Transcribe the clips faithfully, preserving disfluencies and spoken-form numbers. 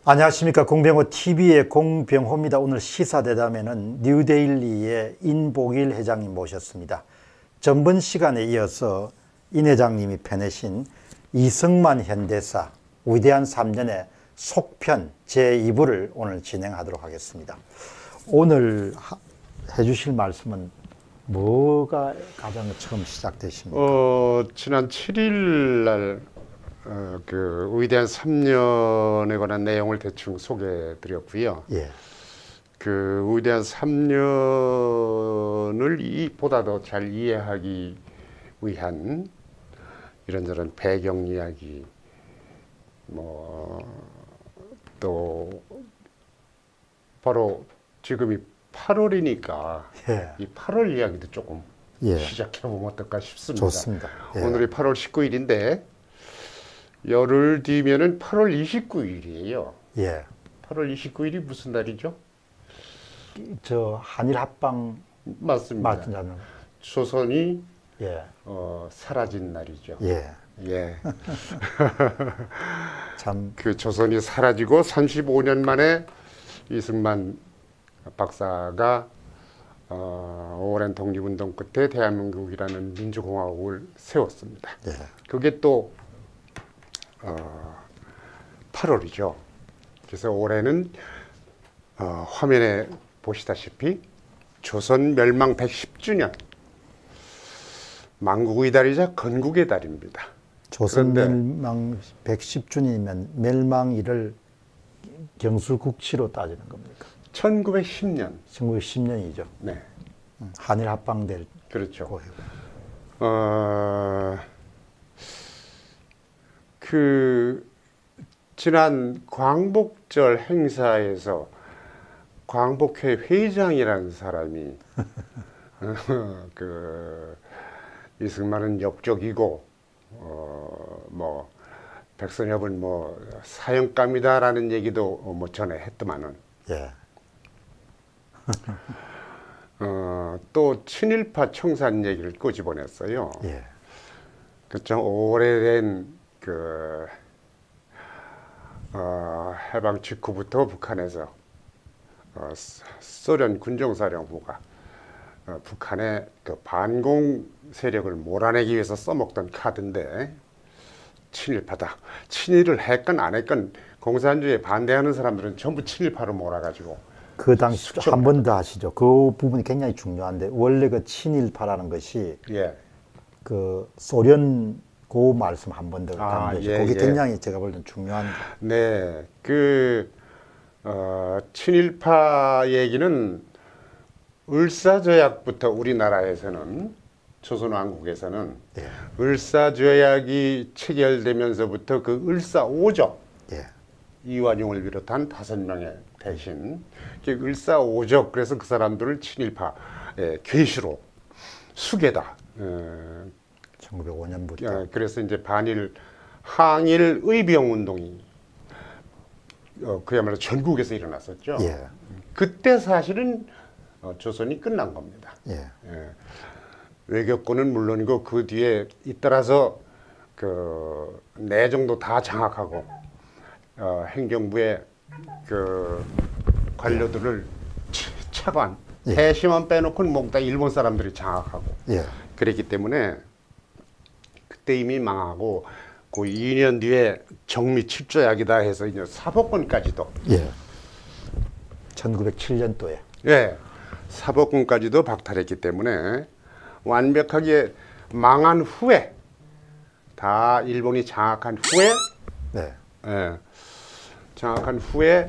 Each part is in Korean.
안녕하십니까. 공병호 티비의 공병호입니다. 오늘 시사대담에는 뉴데일리의 인복일 회장님 모셨습니다. 전번 시간에 이어서 인 회장님이 펴내신 이승만 현대사 위대한 삼 년의 속편 제이 부를 오늘 진행하도록 하겠습니다. 오늘 하, 해주실 말씀은 뭐가 가장 처음 시작되십니까? 어, 지난 칠 일 날 어, 그 위대한 삼 년에 관한 내용을 대충 소개해 드렸고요. 예. 그 위대한 삼 년을 이 보다 더 잘 이해하기 위한 이런저런 배경 이야기, 뭐 또 바로 지금이 팔월이니까 예. 이 팔월 이야기도 조금 예. 시작해 보면 어떨까 싶습니다. 좋습니다. 예. 오늘이 팔월 십구일인데 열흘 뒤면은 팔월 이십구일이에요. 예. 팔월 이십구일이 무슨 날이죠? 저 한일 합방 맞습니다. 맞잖아요. 조선이 예. 어, 사라진 날이죠. 예. 예. 참. 그 조선이 사라지고 삼십오 년 만에 이승만 박사가 어, 오랜 독립운동 끝에 대한민국이라는 민주공화국을 세웠습니다. 예. 그게 또 어, 팔월이죠. 그래서 올해는 어, 화면에 보시다시피 조선 멸망 백십 주년, 만국의 달이자 건국의 달입니다. 조선 그런데, 멸망 백십 주년이면 멸망일을 경술국치로 따지는 겁니까? 천구백십 년. 천구백십 년이죠. 네, 한일 합방될 그렇죠. 고해. 어, 그 지난 광복절 행사에서 광복회 회장이라는 사람이 그 이승만은 역적이고 어, 뭐 백선엽은 뭐 사형감이다라는 얘기도 뭐 전에 했더만은 예. 어, 또 친일파 청산 얘기를 꼬집어냈어요. 예. 그 좀 오래된 그 어, 해방 직후부터 북한에서 어, 소련 군정사령부가 어, 북한의 그 반공 세력을 몰아내기 위해서 써먹던 카드인데 친일파다. 친일을 했건 안 했건 공산주의에 반대하는 사람들은 전부 친일파로 몰아가지고 그 당시 한 번 더 하시죠. 그 부분이 굉장히 중요한데 원래 그 친일파라는 것이 예. 그 소련 그 말씀 한 번 더 아, 강조해 예, 그게 예. 굉장히 제가 볼 때는 중요한. 네, 그 어, 친일파 얘기는 을사조약부터 우리나라에서는 조선왕국에서는 예. 을사조약이 체결되면서부터 그 을사오적 예. 이완용을 비롯한 다섯 명의 대신 을사오적 그래서 그 사람들을 친일파 예, 괴시로 수괴다. 어, 천구백오 년부터. 어, 그래서 이제 반일 항일 의병 운동이 어, 그야말로 전국에서 일어났었죠. 예. 그때 사실은 어, 조선이 끝난 겁니다. 예. 예. 외교권은 물론이고 그 뒤에 잇따라서 그 내정도 다 장악하고 어, 행정부의 그 관료들을 차- 차관 예. 해시만 빼놓고는 뭐 다 일본 사람들이 장악하고 예. 그랬기 때문에 그때 이미 망하고 그 이 년 뒤에 정미 칠조약이다 해서 이제 사법권까지도 예. 천구백칠 년도에. 예 사법권까지도 박탈했기 때문에 완벽하게 망한 후에 다 일본이 장악한 후에 네. 예, 장악한 후에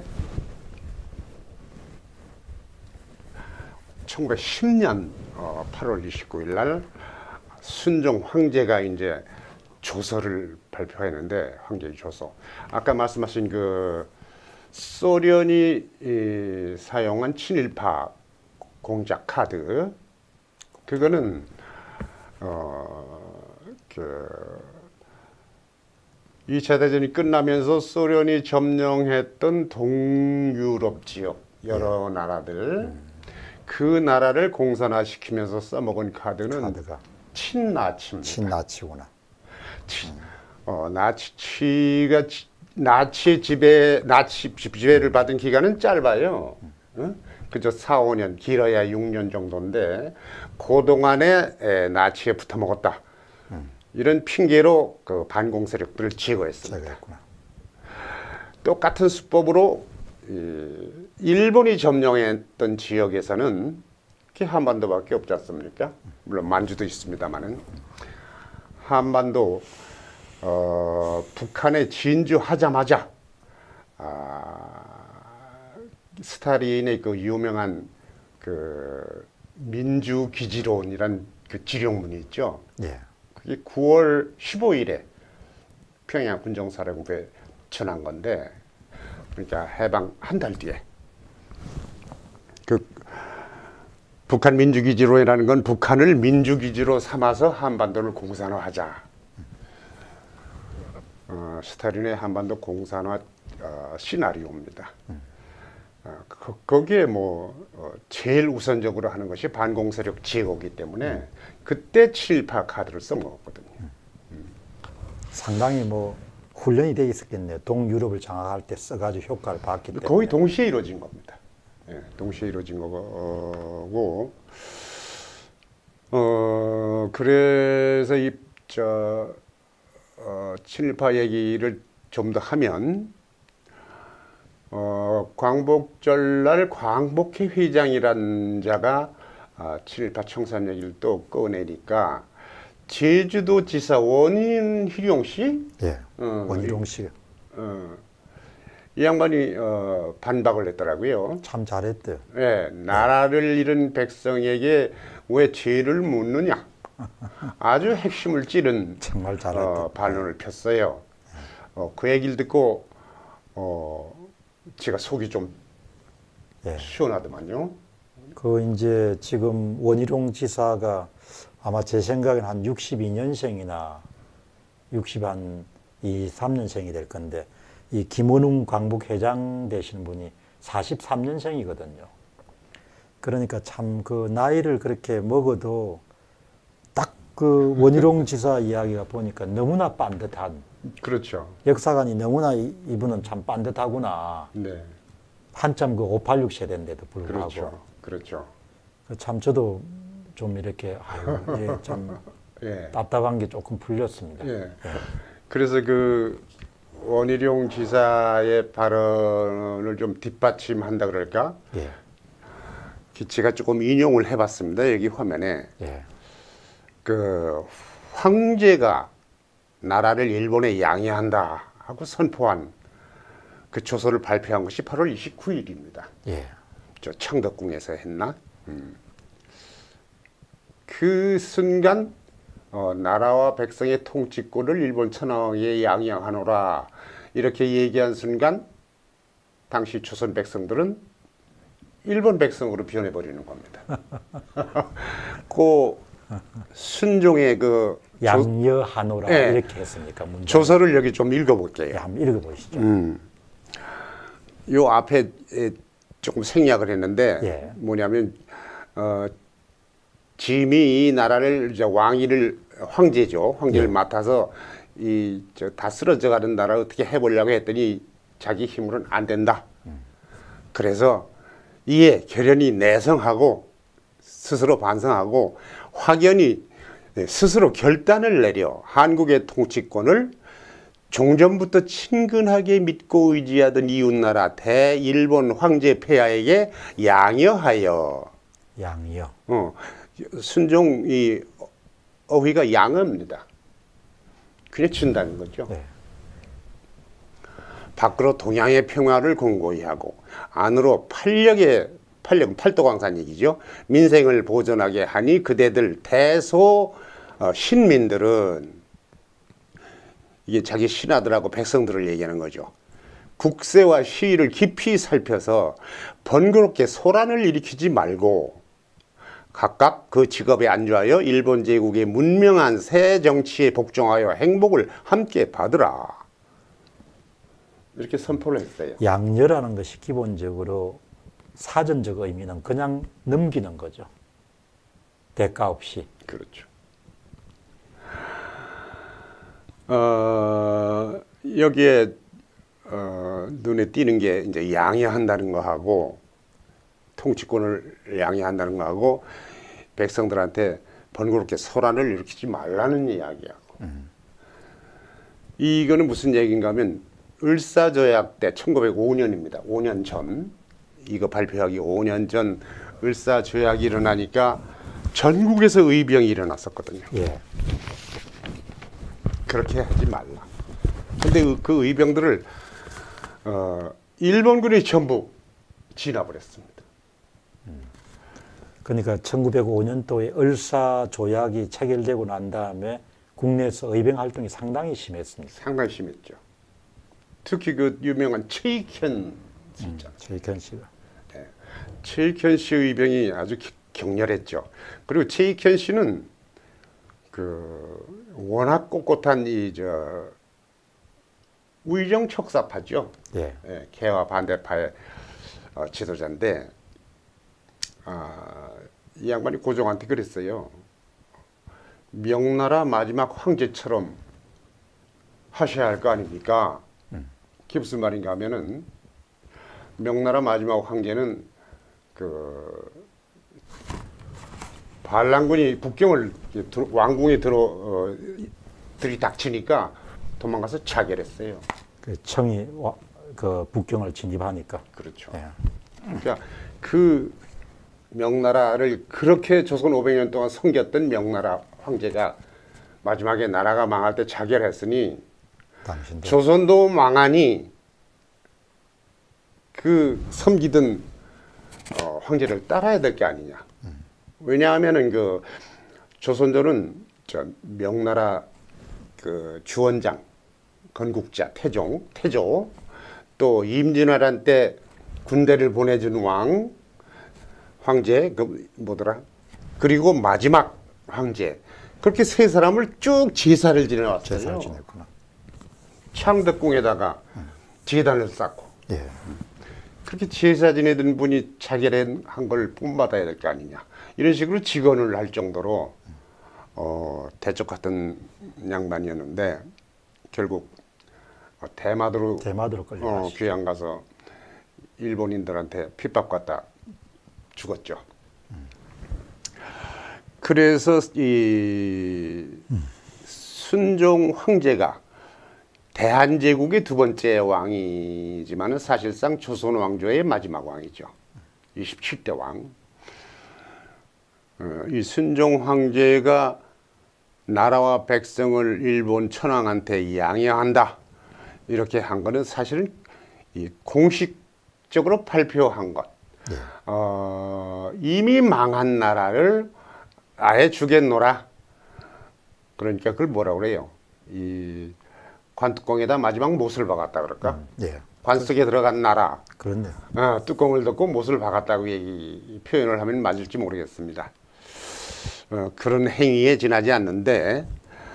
천구백십 년 어, 팔월 이십구일 날 순종 황제가 이제 조서를 발표했는데 황제 조서 아까 말씀하신 그 소련이 이, 사용한 친일파 공작 카드 그거는 어, 그 이 차 대전이 끝나면서 소련이 점령했던 동유럽 지역 여러 네. 나라들 음. 그 나라를 공산화시키면서 써먹은 카드는 카드가 친나치입니다. 친나치구나. 치, 어, 나치가 나치 지배, 나치 지배를 받은 기간은 짧아요. 응? 그저 사, 오 년, 길어야 육 년 정도인데 그 동안에 에, 나치에 붙어먹었다. 음. 이런 핑계로 그 반공 세력들을 제거했습니다. 제거했구나. 똑같은 수법으로 이, 일본이 점령했던 지역에서는 그게 한반도밖에 없지 않습니까? 물론 만주도 있습니다만은 한반도 어, 북한에 진주하자마자 아, 스탈린의 그 유명한 그 민주기지론이란 그 지령문이 있죠. 예. 그게 구월 십오일에 평양 군정사령부에 전한 건데, 그러니까 해방 한 달 뒤에 그 북한 민주기지론이라는 건 북한을 민주기지로 삼아서 한반도를 공산화하자. 어, 스탈린의 한반도 공산화 어, 시나리오입니다. 음. 어, 거, 거기에 뭐 어, 제일 우선적으로 하는 것이 반공세력 제거기 때문에 음. 그때 칠일파 카드를 써먹었거든요. 음. 음. 상당히 뭐 훈련이 돼 있었겠네요. 동유럽을 장악할 때 써가지고 효과를 봤기 때문에. 거의 동시에 이루어진 겁니다. 예, 동시에 이루어진 거고, 어, 그래서 이, 저, 어, 친일파 얘기를 좀 더 하면, 어, 광복절날 광복회 회장이란 자가 아, 친일파 청산 얘기를 또 꺼내니까 제주도 지사 원희룡 씨? 예, 어, 원희룡 씨. 어, 이 양반이 어, 반박을 했더라고요. 참 잘했대요. 예, 나라를 잃은 백성에게 왜 죄를 묻느냐. 아주 핵심을 찌른 정말 잘했다. 어, 반론을 폈어요. 어, 그 얘기를 듣고 어, 제가 속이 좀 예. 시원하더만요. 그 이제 지금 원희룡 지사가 아마 제 생각엔 한 육십이 년생이나 육십삼 년생이 될 건데, 이 김원웅 광복회장 되시는 분이 사십삼 년생이거든요. 그러니까 참 그 나이를 그렇게 먹어도 딱 그 원희룡 지사 이야기가 보니까 너무나 빤듯한. 그렇죠. 역사관이 너무나 이, 이분은 참 빤듯하구나. 네. 한참 그 오팔육 세대인데도 불구하고. 그렇죠. 그렇죠. 참 저도 좀 이렇게 아유, 예, 참 예. 답답한 게 조금 풀렸습니다. 예. 그래서 그 원희룡 지사의 발언을 좀 뒷받침한다 그럴까? 예. 제가 조금 인용을 해봤습니다. 여기 화면에 예. 그 황제가 나라를 일본에 양해한다 하고 선포한 그 조서를 발표한 것이 팔월 이십구일입니다. 예. 저 창덕궁에서 했나? 음. 그 순간 어, 나라와 백성의 통치권을 일본 천황에 양양하노라 이렇게 얘기한 순간 당시 조선 백성들은 일본 백성으로 변해버리는 겁니다. 그 순종의 그 양여하노라 예. 이렇게 했습니까? 문장. 조서를 여기 좀 읽어볼게요. 예, 한번 읽어보시죠. 음. 요 앞에 조금 생략을 했는데 예. 뭐냐면 어, 짐이 이 나라를 이제 왕위를 황제죠. 황제를 예. 맡아서 이 저 다 쓰러져가는 나라 어떻게 해보려고 했더니 자기 힘으로는 안 된다. 음. 그래서 이에 결연히 내성하고 스스로 반성하고 확연히 스스로 결단을 내려 한국의 통치권을 종전부터 친근하게 믿고 의지하던 이웃나라 대일본 황제 폐하에게 양여하여. 양여. 어, 순종 이 어휘가 양어입니다. 그냥 준다는 거죠. 네. 밖으로 동양의 평화를 공고히 하고 안으로 팔력의 팔력 팔도광산 얘기죠. 민생을 보존하게 하니 그대들 대소 어, 신민들은 이게 자기 신하들하고 백성들을 얘기하는 거죠. 국세와 시위를 깊이 살펴서 번거롭게 소란을 일으키지 말고 각각 그 직업에 안주하여 일본 제국의 문명한 새 정치에 복종하여 행복을 함께 받으라. 이렇게 선포를 했어요. 양여라는 것이 기본적으로 사전적 의미는 그냥 넘기는 거죠. 대가 없이. 그렇죠. 어, 여기에 어, 눈에 띄는 게 이제 양해한다는 거하고 통치권을 양해한다는 거하고 백성들한테 번거롭게 소란을 일으키지 말라는 이야기하고 음. 이거는 무슨 얘기인가 하면 을사조약 때 천구백오 년입니다. 오 년 전 이거 발표하기 오 년 전 을사조약이 일어나니까 전국에서 의병이 일어났었거든요. 예. 그렇게 하지 말라. 근데 그 의병들을 어, 일본군이 전부 진압을 했습니다. 음. 그러니까 천구백오 년도에 을사조약이 체결되고 난 다음에 국내에서 의병 활동이 상당히 심했습니다. 상당히 심했죠. 특히 그 유명한 최익현 진짜. 음, 최익현 씨가. 네. 최익현 씨 의병이 아주 기, 격렬했죠. 그리고 최익현 씨는 그 워낙 꼿꼿한 이 저 우의정 척사파죠. 예. 예, 개화 반대파의 어, 지도자인데 아, 이 양반이 고종한테 그랬어요. 명나라 마지막 황제처럼 하셔야 할 거 아닙니까? 음. 그게 무슨 말인가 하면은 명나라 마지막 황제는 그 반란군이 북경을 왕궁에 들어 어, 들이닥치니까 도망가서 자결했어요. 그 청이 와, 그 북경을 진입하니까. 그렇죠. 네. 그러니까 그 명나라를 그렇게 조선 오백 년 동안 섬겼던 명나라 황제가 마지막에 나라가 망할 때 자결했으니 당신도. 조선도 망하니 그 섬기던 어, 황제를 따라야 될 게 아니냐. 음. 왜냐하면은 그 조선조는 저 명나라 그 주원장, 건국자, 태종, 태조, 또 임진왜란 때 군대를 보내준 왕, 황제, 그 뭐더라? 그리고 마지막 황제. 그렇게 세 사람을 쭉 제사를 지내왔어요. 제사를 지냈구나. 창덕궁에다가 음. 제단을 쌓고. 예. 그렇게 제사 지내던 분이 자결한 걸 본받아야 될 거 아니냐. 이런 식으로 직언을 할 정도로 어, 대적 같은 양반이었는데 결국 대마도로, 대마도로 끌려 어, 귀양 가서 일본인들한테 핍박받다 죽었죠. 음. 그래서 이 음. 순종 황제가 대한제국의 두 번째 왕이지만은 사실상 조선 왕조의 마지막 왕이죠. 이십칠 대 왕. 어, 이 순종 황제가 나라와 백성을 일본 천황한테 양해한다 이렇게 한 거는 사실은 이 공식적으로 발표한 것. 네. 어, 이미 망한 나라를 아예 주겠노라. 그러니까 그걸 뭐라 그래요? 이 관뚜껑에다 마지막 못을 박았다 그럴까? 음, 예. 관 속에 들어간 나라. 그렇네. 어, 뚜껑을 덮고 못을 박았다고 얘기, 표현을 하면 맞을지 모르겠습니다. 어, 그런 행위에 지나지 않는데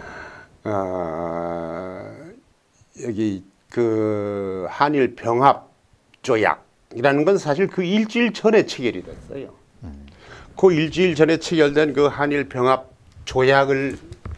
어, 여기 그 한일 병합 조약이라는 건 사실 그 일주일 전에 체결이 됐어요. 음. 그 일주일 전에 체결된 그 한일 병합 조약을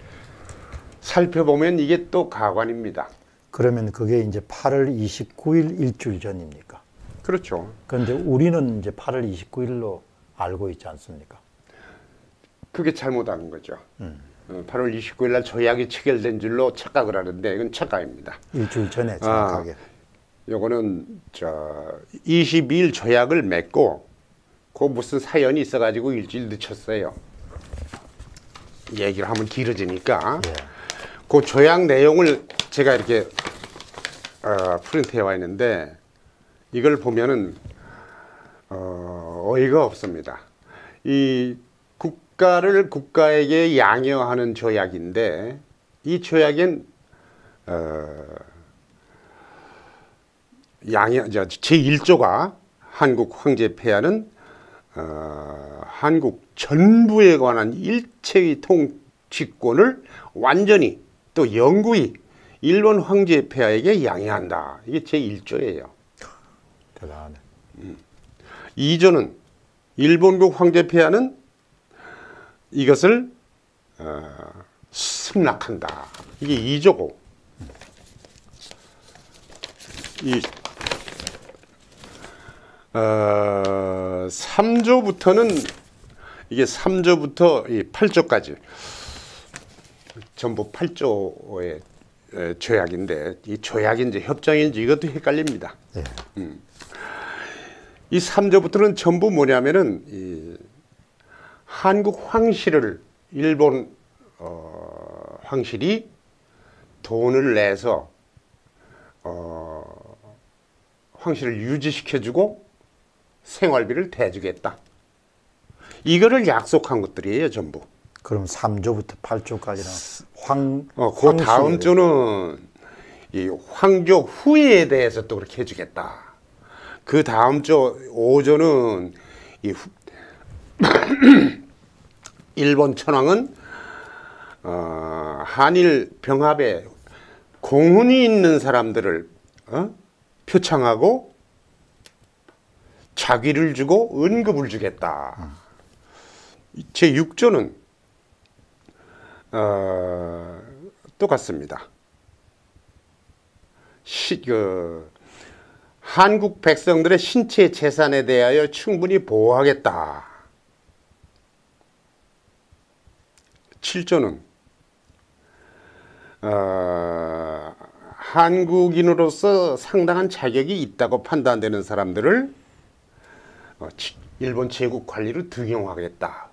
살펴보면 이게 또 가관입니다. 그러면 그게 이제 팔월 이십구일 일주일 전입니까? 그렇죠. 그런데 우리는 이제 팔월 이십구일로 알고 있지 않습니까? 그게 잘못한 거죠. 음. 팔월 이십구일 날 조약이 체결된 줄로 착각을 하는데 이건 착각입니다. 일주일 전에 정확하게. 아, 요거는 저 이십이일 조약을 맺고 그 무슨 사연이 있어가지고 일주일 늦췄어요. 얘기를 하면 길어지니까. 예. 그 조약 내용을 제가 이렇게 어, 프린트해 와 있는데 이걸 보면은 어, 어이가 없습니다. 이 국가를 국가에게 양해하는 조약인데 이 조약엔 어, 양해 제일 조가 한국 황제 폐하는 어, 한국 전부에 관한 일체의 통치권을 완전히 또 영구히 일본 황제 폐하에게 양해한다. 이게 제일 조예요. 대단하네. 음. 이 조는 일본국 황제 폐하는 이것을 어, 승낙한다. 이게 이 조고 이 어, 삼 조부터는 이게 삼 조부터 이 팔 조까지 전부 팔 조의 에, 조약인데 이 조약인지 협정인지 이것도 헷갈립니다. 네. 음. 이 삼 조부터는 전부 뭐냐면은 이 한국 황실을 일본 어, 황실이 돈을 내서 어, 황실을 유지시켜주고 생활비를 대주겠다. 이거를 약속한 것들이에요, 전부. 그럼 삼 조부터 팔 조까지는 황, 어, 그 다음 황실에 조는 이 황조 후예에 대해서 또 그렇게 해주겠다. 그 다음 조 오 조는 이 후, 일본 천황은 어, 한일 병합에 공훈이 있는 사람들을 어? 표창하고 자기를 주고 은급을 주겠다. 제육 조는 어, 똑같습니다. 시, 그, 한국 백성들의 신체 재산에 대하여 충분히 보호하겠다. 칠 조는 어, 한국인으로서 상당한 자격이 있다고 판단되는 사람들을 어, 일본 제국 관리로 등용하겠다.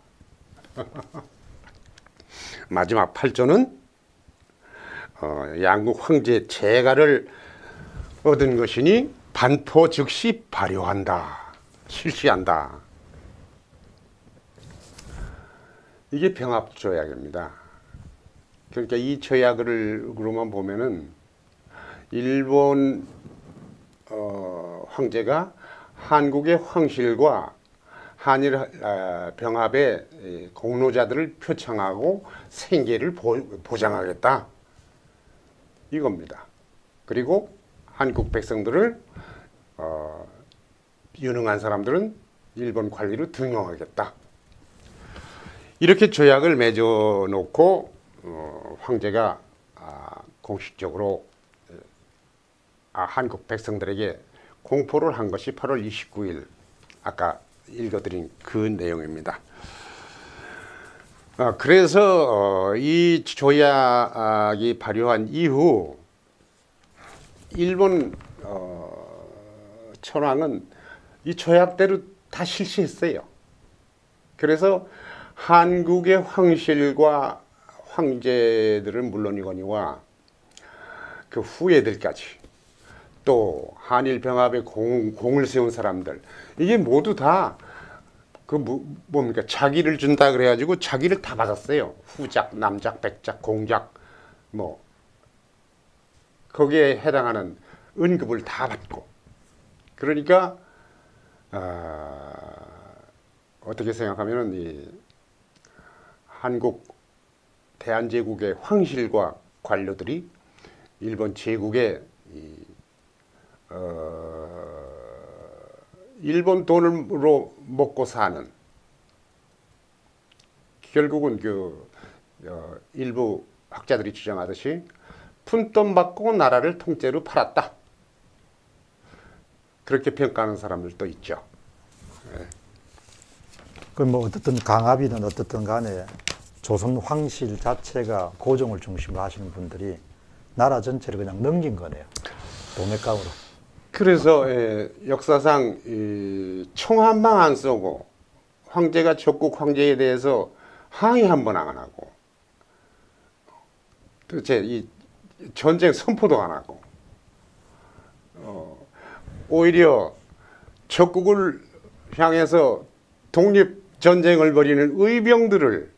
마지막 팔 조는 어, 양국 황제 재가를 얻은 것이니 반포 즉시 발효한다. 실시한다. 이게 병합조약입니다. 그러니까 이 조약으로만 보면은 일본 어, 황제가 한국의 황실과 한일 어, 병합의 공로자들을 표창하고 생계를 보, 보장하겠다. 이겁니다. 그리고 한국 백성들을 어, 유능한 사람들은 일본 관리로 등용하겠다. 이렇게 조약을 맺어놓고 어, 황제가 아, 공식적으로 아, 한국 백성들에게 공포를 한 것이 팔월 이십구일 아까 읽어드린 그 내용입니다. 아, 그래서 어, 이 조약이 발효한 이후 일본 어, 천황은 이 조약대로 다 실시했어요. 그래서 한국의 황실과 황제들은 물론이거니와 그 후예들까지 또 한일 병합에 공, 공을 세운 사람들 이게 모두 다 그 뭐, 뭡니까 자기를 준다 그래가지고 자기를 다 받았어요. 후작, 남작, 백작, 공작 뭐 거기에 해당하는 은급을 다 받고 그러니까 어, 어떻게 생각하면은 이 한국 대한제국의 황실과 관료들이 일본 제국의 이, 어, 일본 돈으로 먹고 사는 결국은 그 어, 일부 학자들이 주장하듯이 푼돈 받고 나라를 통째로 팔았다. 그렇게 평가하는 사람들도 있죠. 네. 그럼 뭐 어떻든 강압이든 어떻든 간에 조선 황실 자체가 고종을 중심으로 하시는 분들이 나라 전체를 그냥 넘긴 거네요. 도매감으로. 그래서 예, 역사상 이, 총 한 방 안 쏘고 황제가 적국 황제에 대해서 항의 한 번 안 하고 도대체 이 전쟁 선포도 안 하고 어, 오히려 적국을 향해서 독립전쟁을 벌이는 의병들을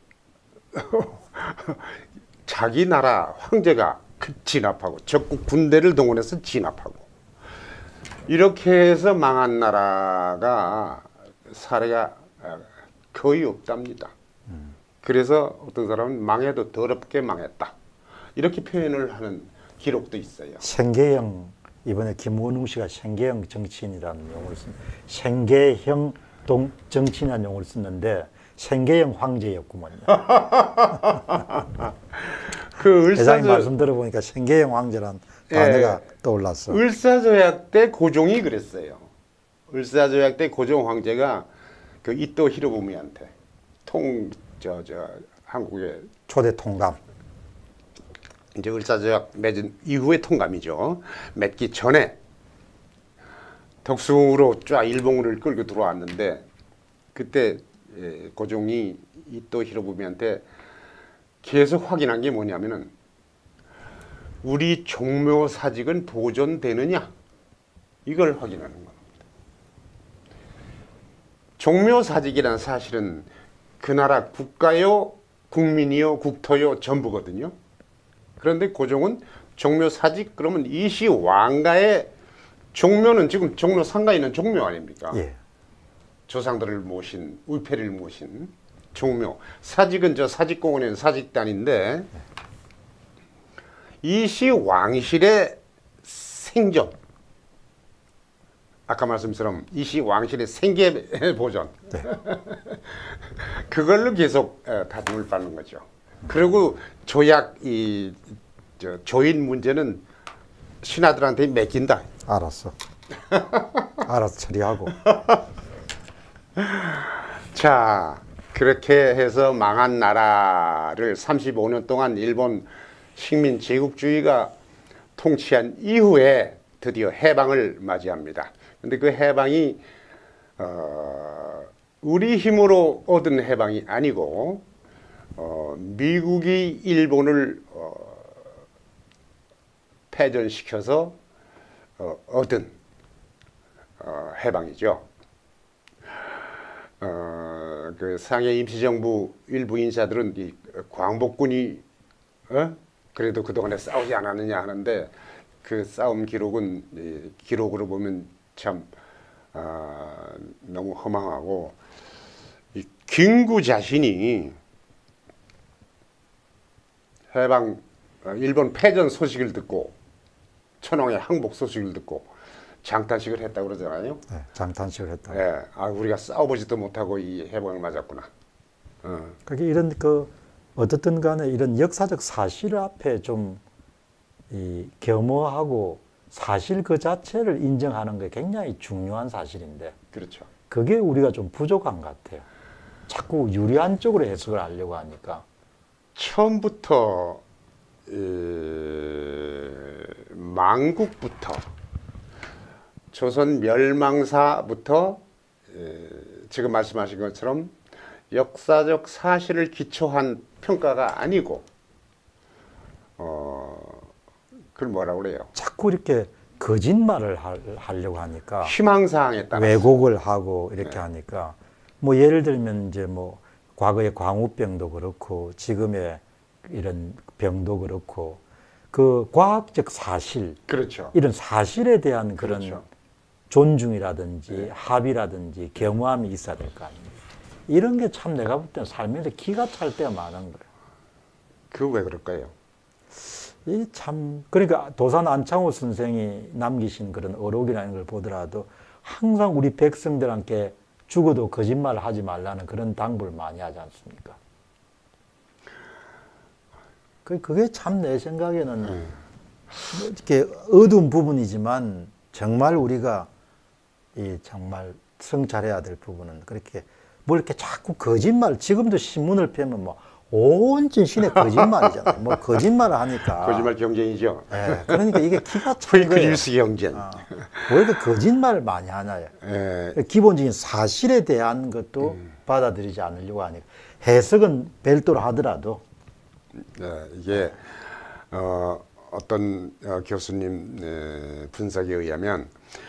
자기 나라 황제가 진압하고 적국 군대를 동원해서 진압하고 이렇게 해서 망한 나라가 사례가 거의 없답니다. 음. 그래서 어떤 사람은 망해도 더럽게 망했다. 이렇게 표현을 하는 기록도 있어요. 생계형, 이번에 김원웅 씨가 생계형 정치인이라는 용어를 씁니다. 생계형 동, 정치인이라는 용어를 썼는데 생계형 황제였구먼요. 그 회장님 말씀 들어보니까 생계형 황제란 단어가 떠올랐어. 을사조약 때 고종이 그랬어요. 을사조약 때 고종 황제가 그 이토 히로부미한테 통 저 저 한국의 초대 통감. 이제 을사조약 맺은 이후의 통감이죠. 맺기 전에 덕수궁으로 쫙 일본군을 끌고 들어왔는데 그때 예, 고종이 이토 히로부미한테 계속 확인한 게 뭐냐면은 우리 종묘 사직은 보존되느냐 이걸 확인하는 겁니다. 종묘 사직이란 사실은 그 나라 국가요, 국민이요, 국토요 전부거든요. 그런데 고종은 종묘 사직 그러면 이시 왕가의 종묘는 지금 종로 상가에 있는 종묘 아닙니까? 예. 조상들을 모신 울패를 모신 종묘. 사직은 저 사직공원에 사직단인데 이시 왕실의 생존. 아까 말씀처럼 이시 왕실의 생계 보존. 네. 그걸로 계속 다툼을 받는 거죠. 그리고 조약 이 저, 조인 문제는 신하들한테 맡긴다. 알았어. 알아서 처리하고. 자, 그렇게 해서 망한 나라를 삼십오 년 동안 일본 식민 제국주의가 통치한 이후에 드디어 해방을 맞이합니다. 근데 그 해방이 어, 우리 힘으로 얻은 해방이 아니고 어, 미국이 일본을 어, 패전시켜서 어, 얻은 어, 해방이죠. 어, 그 상해 임시정부 일부 인사들은 이 광복군이 어? 그래도 그동안에 싸우지 않았느냐 하는데 그 싸움 기록은 이 기록으로 보면 참 어, 너무 허망하고 이 김구 자신이 해방 어, 일본 패전 소식을 듣고 천황의 항복 소식을 듣고 장탄식을 했다고 그러잖아요. 네, 장탄식을 했다. 예, 아 우리가 싸워보지도 못하고 이 해방을 맞았구나. 어. 그게 이런 그 어떻든 간에 이런 역사적 사실 앞에 좀 이 겸허하고 사실 그 자체를 인정하는 게 굉장히 중요한 사실인데 그렇죠. 그게 우리가 좀 부족한 것 같아요. 자꾸 유리한 쪽으로 해석을 하려고 하니까. 처음부터 에, 망국부터 조선 멸망사부터 에, 지금 말씀하신 것처럼 역사적 사실을 기초한 평가가 아니고 어, 그걸 뭐라고 그래요? 자꾸 이렇게 거짓말을 하, 하려고 하니까 희망사항에 따라 왜곡을 하고 이렇게 네. 하니까 뭐 예를 들면 이제 뭐 과거의 광우병도 그렇고 지금의 이런 병도 그렇고 그 과학적 사실 그렇죠. 이런 사실에 대한 그런 그렇죠. 존중이라든지 네. 합의라든지 겸허함이 있어야 될 거 아닙니까? 이런 게 참 내가 볼 때는 살면서 기가 찰 때가 많은 거예요. 그 왜 그럴까요? 이 참 그러니까 도산 안창호 선생이 남기신 그런 어록이라는 걸 보더라도 항상 우리 백성들한테 죽어도 거짓말을 하지 말라는 그런 당부를 많이 하지 않습니까? 그 그게 참 내 생각에는 음. 뭐 이렇게 어두운 부분이지만 정말 우리가 이 정말 성찰해야 될 부분은 그렇게 뭐 이렇게 자꾸 거짓말 지금도 신문을 펴면 뭐 온진 신의 거짓말이잖아요. 뭐 거짓말을 하니까 거짓말 경쟁이죠. 예, 그러니까 이게 기가 찬 거예요. 페이크뉴스 경쟁. 아, 왜 이렇게 거짓말을 많이 하나요? 예, 기본적인 사실에 대한 것도 음. 받아들이지 않으려고 하니까 해석은 별도로 하더라도 예, 이게 어, 어떤 어, 교수님 에, 분석에 의하면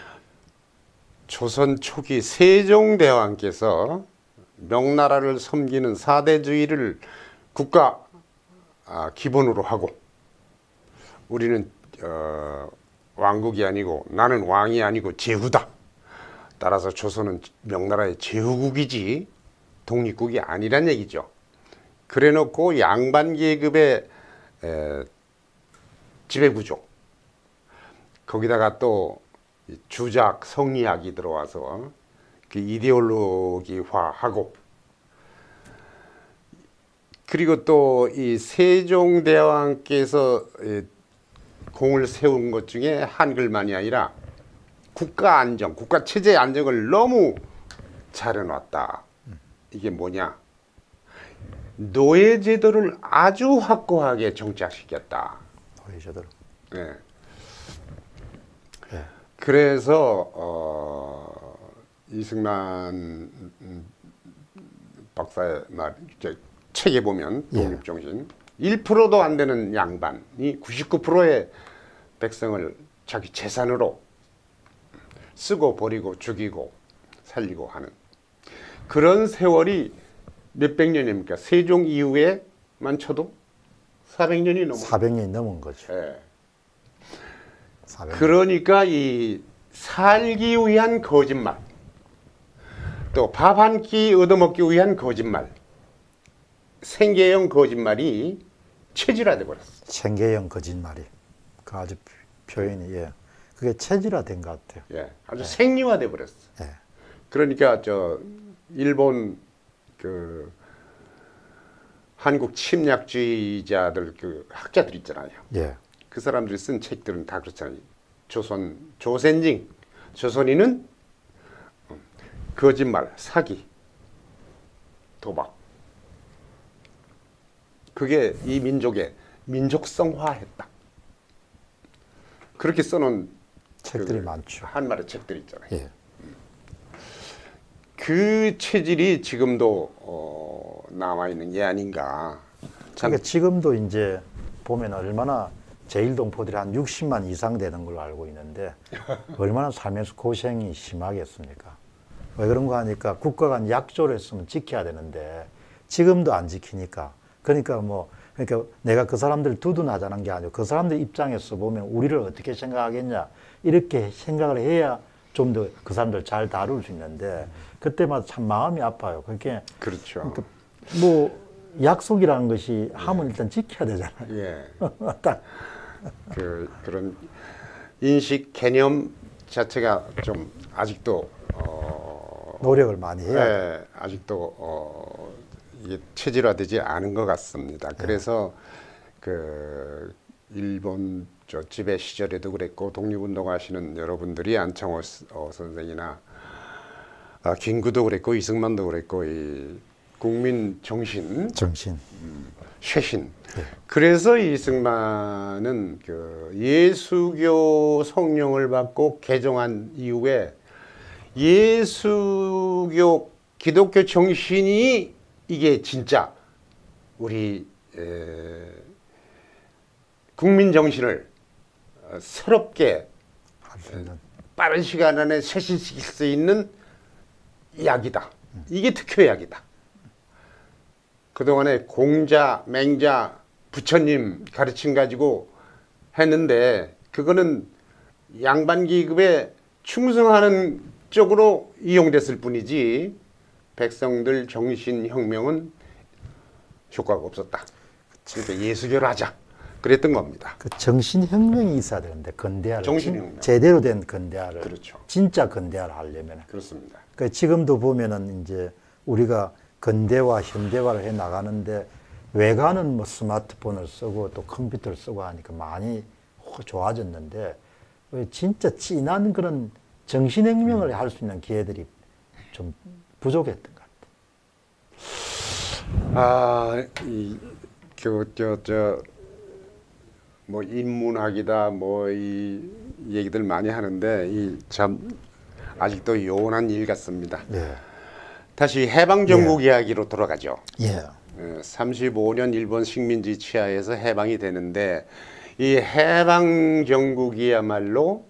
조선 초기 세종대왕께서 명나라를 섬기는 사대주의를 국가 아, 기본으로 하고 우리는 어, 왕국이 아니고 나는 왕이 아니고 제후다. 따라서 조선은 명나라의 제후국이지 독립국이 아니란 얘기죠. 그래놓고 양반 계급의 에, 지배구조 거기다가 또 주작 성리학이 들어와서 그 이데올로기화하고 그리고 또 이 세종대왕께서 공을 세운 것 중에 한글만이 아니라 국가 안정, 국가 체제 안정을 너무 잘해놨다. 이게 뭐냐? 노예 제도를 아주 확고하게 정착시켰다. 노예 제도를. 네. 예. 그래서 어, 이승만 박사의 말, 이제 책에 보면 독립정신 일 퍼센트도 안 되는 양반이 구십구 퍼센트의 백성을 자기 재산으로 쓰고 버리고 죽이고 살리고 하는 그런 세월이 몇백 년입니까? 세종 이후에만 쳐도 사백 년이 넘어. 사백 년이 넘은 거죠. 예. 사백 년. 그러니까 이 살기 위한 거짓말, 또 밥 한 끼 얻어먹기 위한 거짓말, 생계형 거짓말이 체질화돼 버렸어. 생계형 거짓말이. 그 아주 표현이 예. 그게 체질화된 것 같아요. 예, 아주 생리화돼 버렸어. 예. 그러니까 저 일본 그 한국 침략주의자들 그 학자들 있잖아요. 예. 그 사람들이 쓴 책들은 다 그렇잖아요. 조선 조선징, 조선인은 거짓말, 사기, 도박. 그게 이 민족의 민족성화했다. 그렇게 써놓은 책들이 그 많죠. 한말의 책들 있잖아요. 예. 그 체질이 지금도 어, 남아 있는 게 아닌가. 참 그러니까 지금도 이제 보면 얼마나 제일동포들이 한 육십만 이상 되는 걸로 알고 있는데 얼마나 살면서 고생이 심하겠습니까? 왜 그런가 하니까 국가가 약조를 했으면 지켜야 되는데 지금도 안 지키니까 그러니까 뭐 그러니까 내가 그 사람들 두둔하자는 게 아니고 그 사람들 입장에서 보면 우리를 어떻게 생각하겠냐 이렇게 생각을 해야 좀 더 그 사람들 잘 다룰 수 있는데 그때마다 참 마음이 아파요. 그렇게 그렇죠. 그러니까 뭐 약속이라는 것이 하면 일단 지켜야 되잖아요. 예. 딱 그 그런 인식 개념 자체가 좀 아직도 어, 노력을 많이 해야 돼요. 예, 아직도 어, 이게 체질화되지 않은 것 같습니다. 그래서 그 일본 저 지배 시절에도 그랬고 독립운동하시는 여러분들이 안창호 어, 선생이나 아, 김구도 그랬고 이승만도 그랬고 이 국민 정신 정신. 쇄신. 그래서 이승만은 그 예수교 성령을 받고 개종한 이후에 예수교 기독교 정신이 이게 진짜 우리 에, 국민 정신을 어, 새롭게 할 수 있는. 빠른 시간 안에 쇄신시킬 수 있는 약이다. 이게 특효약이다. 그동안에 공자, 맹자, 부처님 가르침 가지고 했는데 그거는 양반 기급에 충성하는 쪽으로 이용됐을 뿐이지 백성들 정신혁명은 효과가 없었다. 그러니까 예수교를 하자. 그랬던 겁니다. 그 정신혁명이 있어야 되는데 근대화를 정신혁명. 제대로 된 근대화를 그렇죠. 진짜 근대화를 하려면 그렇습니다. 그 지금도 보면은 이제 우리가 근대화 현대화를 해 나가는데 외관은 뭐 스마트폰을 쓰고 또 컴퓨터를 쓰고 하니까 많이 좋아졌는데 왜 진짜 진한 그런 정신혁명을 할 수 있는 기회들이 좀 부족했던 것 같아요. 아, 이, 그, 저, 저, 뭐, 인문학이다, 뭐, 이 얘기들 많이 하는데, 이 참, 아직도 요원한 일 같습니다. 예. 다시 해방정국 이야기로 돌아가죠. 예. 삼십오 년 일본 식민지 치하에서 해방이 되는데, 이 해방정국이야말로,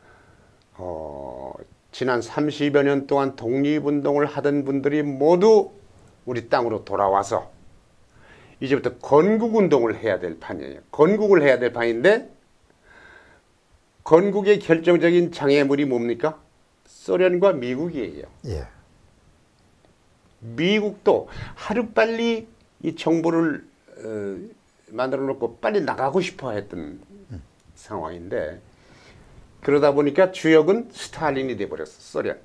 어, 지난 삼십여 년 동안 독립운동을 하던 분들이 모두 우리 땅으로 돌아와서 이제부터 건국운동을 해야 될 판이에요. 건국을 해야 될 판인데 건국의 결정적인 장애물이 뭡니까? 소련과 미국이에요. 예. 미국도 하루빨리 이 정부를 어, 만들어 놓고 빨리 나가고 싶어 했던 음. 상황인데 그러다 보니까 주역은 스탈린이 돼버렸어. 소련.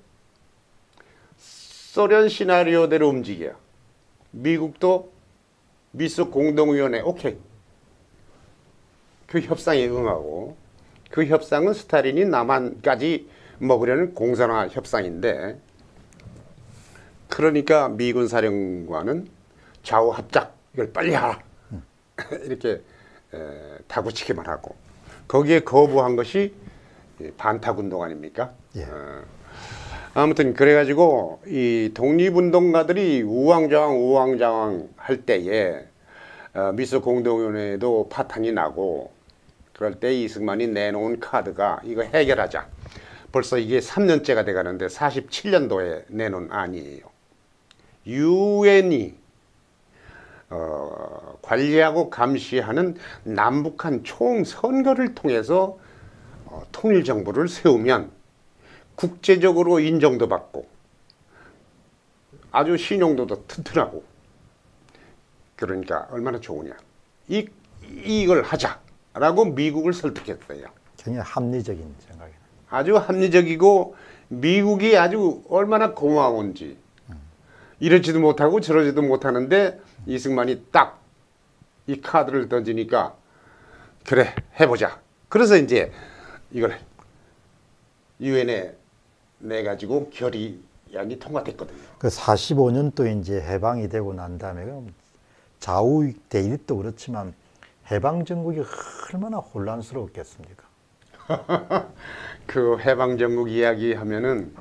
소련 시나리오대로 움직여. 미국도 미소 공동위원회 오케이. 그 협상에 응하고, 그 협상은 스탈린이 남한까지 먹으려는 공산화 협상인데, 그러니까 미군 사령관은 좌우 합작 이걸 빨리 하라 이렇게 에, 다구치기만 하고, 거기에 거부한 것이 반탁운동 아닙니까? 예. 어, 아무튼 그래가지고 이 독립운동가들이 우왕좌왕 우왕좌왕 할 때에 어, 미소 공동위원회도 파탄이 나고, 그럴 때 이승만이 내놓은 카드가 이거 해결하자. 벌써 이게 삼 년째가 돼가는데 사십칠 년도에 내놓은 안이에요. 유엔이 어, 관리하고 감시하는 남북한 총선거를 통해서 어, 통일정부를 세우면 국제적으로 인정도 받고 아주 신용도도 튼튼하고, 그러니까 얼마나 좋으냐. 이, 이걸 하자라고 미국을 설득했어요. 굉장히 합리적인 생각이네. 아주 합리적이고 미국이 아주 얼마나 고마운지. 이러지도 못하고 저러지도 못하는데 이승만이 딱 이 카드를 던지니까 그래 해보자. 그래서 이제 이걸 유엔에 내가지고 결의안이 통과됐거든요. 그 사십오 년도 이제 해방이 되고 난 다음에 좌우 대립도 그렇지만 해방 전국이 얼마나 혼란스러웠겠습니까? 그 해방 전국 이야기 하면은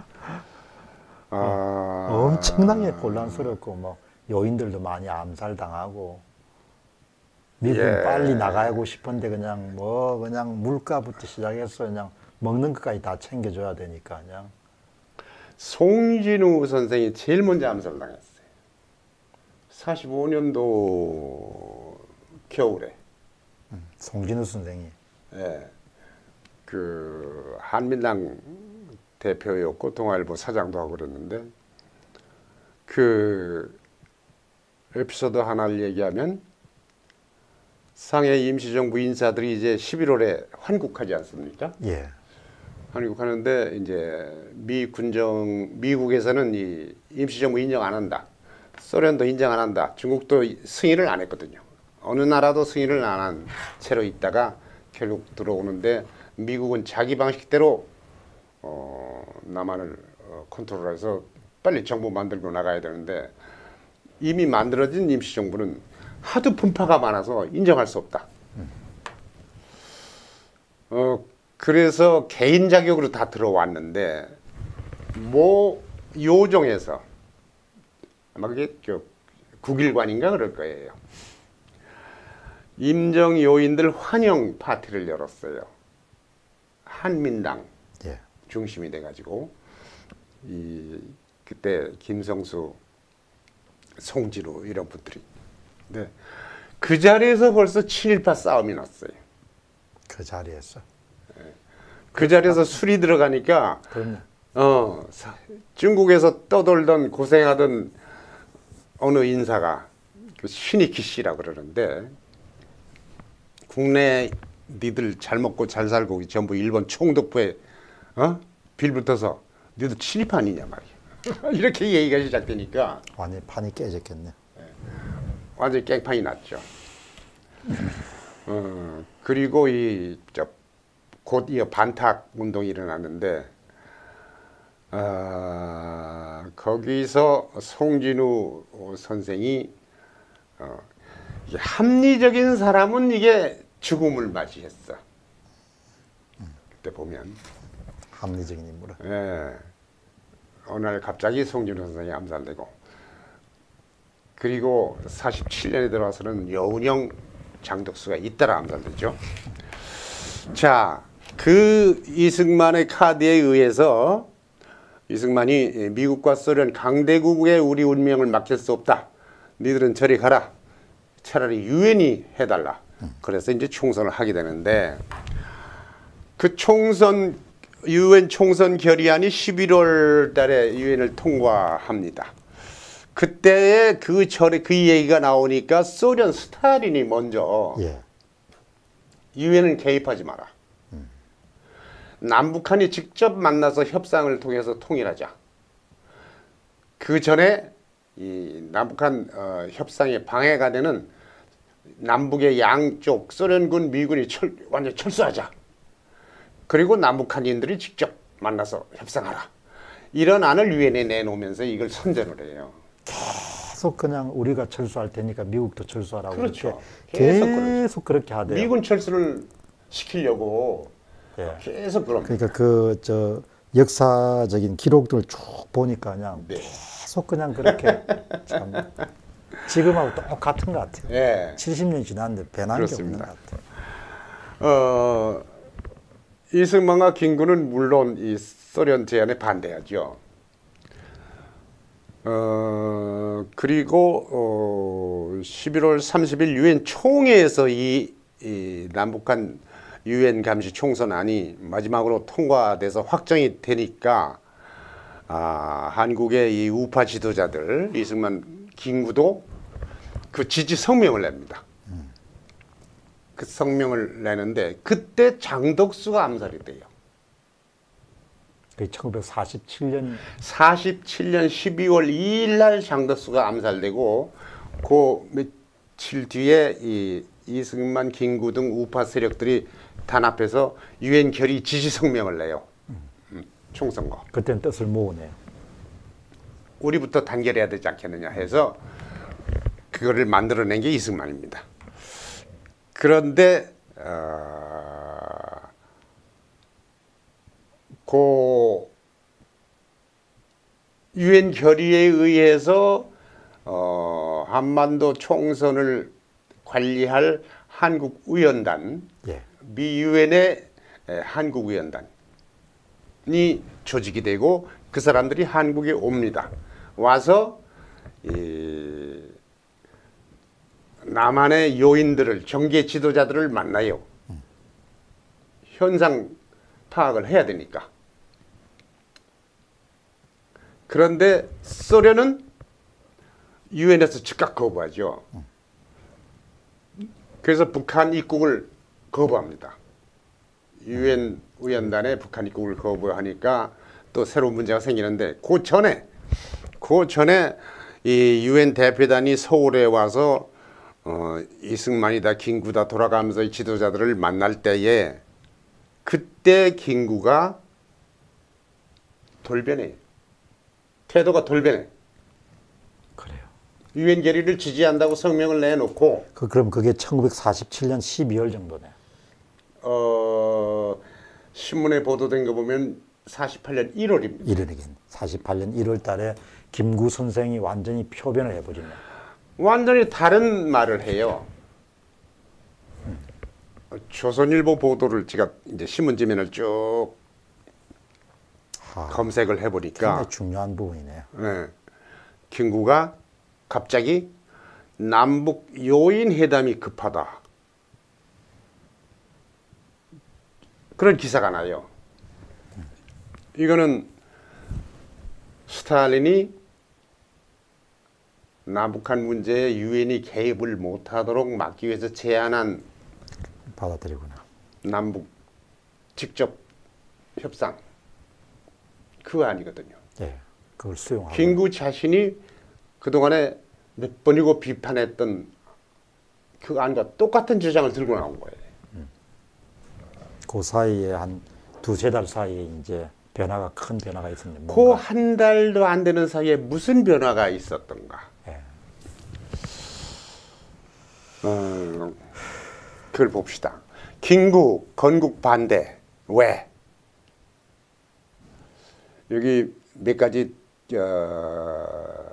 아... 엄청나게 혼란스럽고 뭐 요인들도 많이 암살당하고, 미국은 예. 빨리 나가고 싶은데 그냥 뭐 그냥 물가부터 시작해서 그냥 먹는 것까지 다 챙겨줘야 되니까 그냥. 송진우 선생이 제일 먼저 암살당했어요. 사십오 년도 겨울에. 음, 송진우 선생이. 예. 그 한민당 대표였고 동아일보 사장도 하고 그랬는데, 그 에피소드 하나를 얘기하면, 상해 임시정부 인사들이 이제 십일월에 환국하지 않습니까? 예. 환국하는데 이제 미 군정 미국에서는 이 임시정부 인정 안 한다. 소련도 인정 안 한다. 중국도 승인을 안 했거든요. 어느 나라도 승인을 안 한 채로 있다가 결국 들어오는데, 미국은 자기 방식대로 어, 남한을 어, 컨트롤해서 빨리 정부 만들고 나가야 되는데, 이미 만들어진 임시정부는 하도 분파가 많아서 인정할 수 없다. 어, 그래서 개인 자격으로 다 들어왔는데, 모 요정에서 아마 그게 저 국일관인가 그럴 거예요. 임정 요인들 환영 파티를 열었어요. 한민당 예. 중심이 돼가지고, 이 그때 김성수, 송진우 이런 분들이. 네. 그 자리에서 벌써 친일파 싸움이 났어요. 그 자리에서. 그 자리에서 술이 들어가니까, 그럼요. 어, 사, 중국에서 떠돌던 고생하던 어느 인사가 그 신익희 씨라고 그러는데, 국내 니들 잘 먹고 잘 살고 전부 일본 총독부에 어? 빌붙어서 니들 친일파 아니냐 말이야. 이렇게 얘기가 시작되니까 완전히 판이 깨졌겠네. 완전히 깽판이 났죠. 어, 그리고 이 곧 이어 반탁 운동이 일어났는데, 어, 거기서 송진우 선생이 어, 이게 합리적인 사람은 이게 죽음을 맞이했어. 그때 보면 합리적인 인물은. 예, 어느 날 갑자기 송진우 선생이 암살되고, 그리고 사십칠 년에 들어와서는 여운형 장덕수가 잇따라 암살되죠. 자, 그 이승만의 카드에 의해서 이승만이 미국과 소련 강대국에 우리 운명을 맡길 수 없다. 니들은 저리 가라. 차라리 유엔이 해달라. 그래서 이제 총선을 하게 되는데, 그 총선 유엔 총선 결의안이 십일월 달에 유엔을 통과합니다. 그때에 그 절에 그 얘기가 나오니까 소련 스탈린이 먼저 예. 유엔은 개입하지 마라. 음. 남북한이 직접 만나서 협상을 통해서 통일하자. 그 전에 이 남북한 어, 협상에 방해가 되는 남북의 양쪽 소련군, 미군이 철, 완전 철수하자. 그리고 남북한인들이 직접 만나서 협상하라. 이런 안을 유엔에 내놓으면서 이걸 선전을 해요. 계속 그냥 우리가 철수할 테니까 미국도 철수하라고. 그렇죠. 계속, 계속 계속 그렇게 하대요. 미군 철수를 시키려고 예. 계속 그런. 그러니까 그 저 역사적인 기록들을 쭉 보니까 그냥 네. 계속 그냥 그렇게 참 지금하고 똑같은 것 같아요. 예. 칠십 년이 지났는데 변한 게 없는 것 그렇습니다. 같아요. 어, 이승만과 김구는 물론 이 소련 제안에 반대하죠. 어, 그리고 어, 십일월 삼십일 유엔 총회에서 이, 이 남북한 유엔 감시 총선안이 마지막으로 통과돼서 확정이 되니까 아, 한국의 이 우파 지도자들 이승만, 김구도 그 지지 성명을 냅니다. 음. 그 성명을 내는데 그때 장덕수가 암살이 돼요. 천구백사십칠 년 사십칠 년 십이월 이일 날 장덕수가 암살되고 그 며칠 뒤에 이 이승만, 김구 등 우파 세력들이 단합해서 유엔 결의 지지 성명을 내요. 음, 총선거. 그때는 뜻을 모으네요. 우리부터 단결해야 되지 않겠느냐 해서 그거를 만들어낸 게 이승만입니다. 그런데 어, 그 유엔 결의에 의해서 어, 한반도 총선을 관리할 한국 의원단, 예. 미 유엔의 한국 의원단이 조직이 되고 그 사람들이 한국에 옵니다. 와서 이 남한의 요인들을, 정계 지도자들을 만나요. 현상 파악을 해야 되니까. 그런데 소련은 유엔에서 즉각 거부하죠. 그래서 북한 입국을 거부합니다. 유엔 의원단에 북한 입국을 거부하니까 또 새로운 문제가 생기는데 그 전에 그 전에 이 유엔 대표단이 서울에 와서 어, 이승만이다 김구다 돌아가면서 이 지도자들을 만날 때에 그때 김구가 돌변해. 태도가 돌변해. 그래요. 유엔 결의를 지지한다고 성명을 내놓고 그, 그럼 그게 천구백사십칠 년 십이월 정도네. 어, 신문에 보도된 거 보면 사십팔 년 일월입니다. 일월이긴. 사십팔 년 일월 달에 김구 선생이 완전히 표변을 해버리네. 완전히 다른 말을 해요. 음. 조선일보 보도를 제가 이제 신문지면을 쭉 아, 검색을 해보니까 굉장히 중요한 부분이네요. 네, 김구가 갑자기 남북 요인 회담이 급하다. 그런 기사가 나요. 이거는 스탈린이 남북한 문제에 유엔이 개입을 못하도록 막기 위해서 제안한 받아들이구나. 남북 직접 협상 그거 아니거든요. 예, 그걸 수용하고. 김구 자신이 그동안에 몇 번이고 비판했던 그 안과 똑같은 주장을 들고 나온 거예요. 음. 그 사이에 한 두세 달 사이에 이제 변화가 큰 변화가 있었는데. 그 한 달도 안 되는 사이에 무슨 변화가 있었던가. 예. 어, 그걸 봅시다. 김구 건국 반대 왜? 여기 몇 가지 어,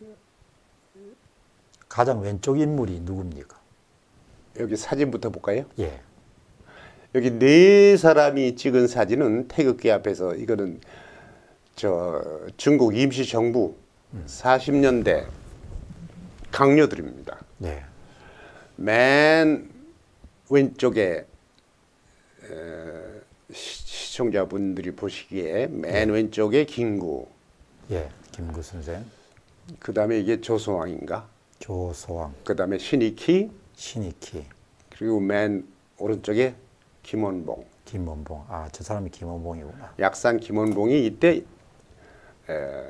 가장 왼쪽 인물이 누굽니까? 여기 사진부터 볼까요? 예. 여기 네 사람이 찍은 사진은 태극기 앞에서 이거는 저 중국 임시정부 음. 사십 년대 강요들입니다. 네. 맨 왼쪽에 에, 시청자분들이 보시기에 맨 예. 왼쪽에 김구. 예, 김구 선생. 그 다음에 이게 조소왕인가? 조소왕. 그 다음에 신익희. 신익희. 그리고 맨 오른쪽에 김원봉. 김원봉. 아, 저 사람이 김원봉이구나. 약산 김원봉이 이때 에,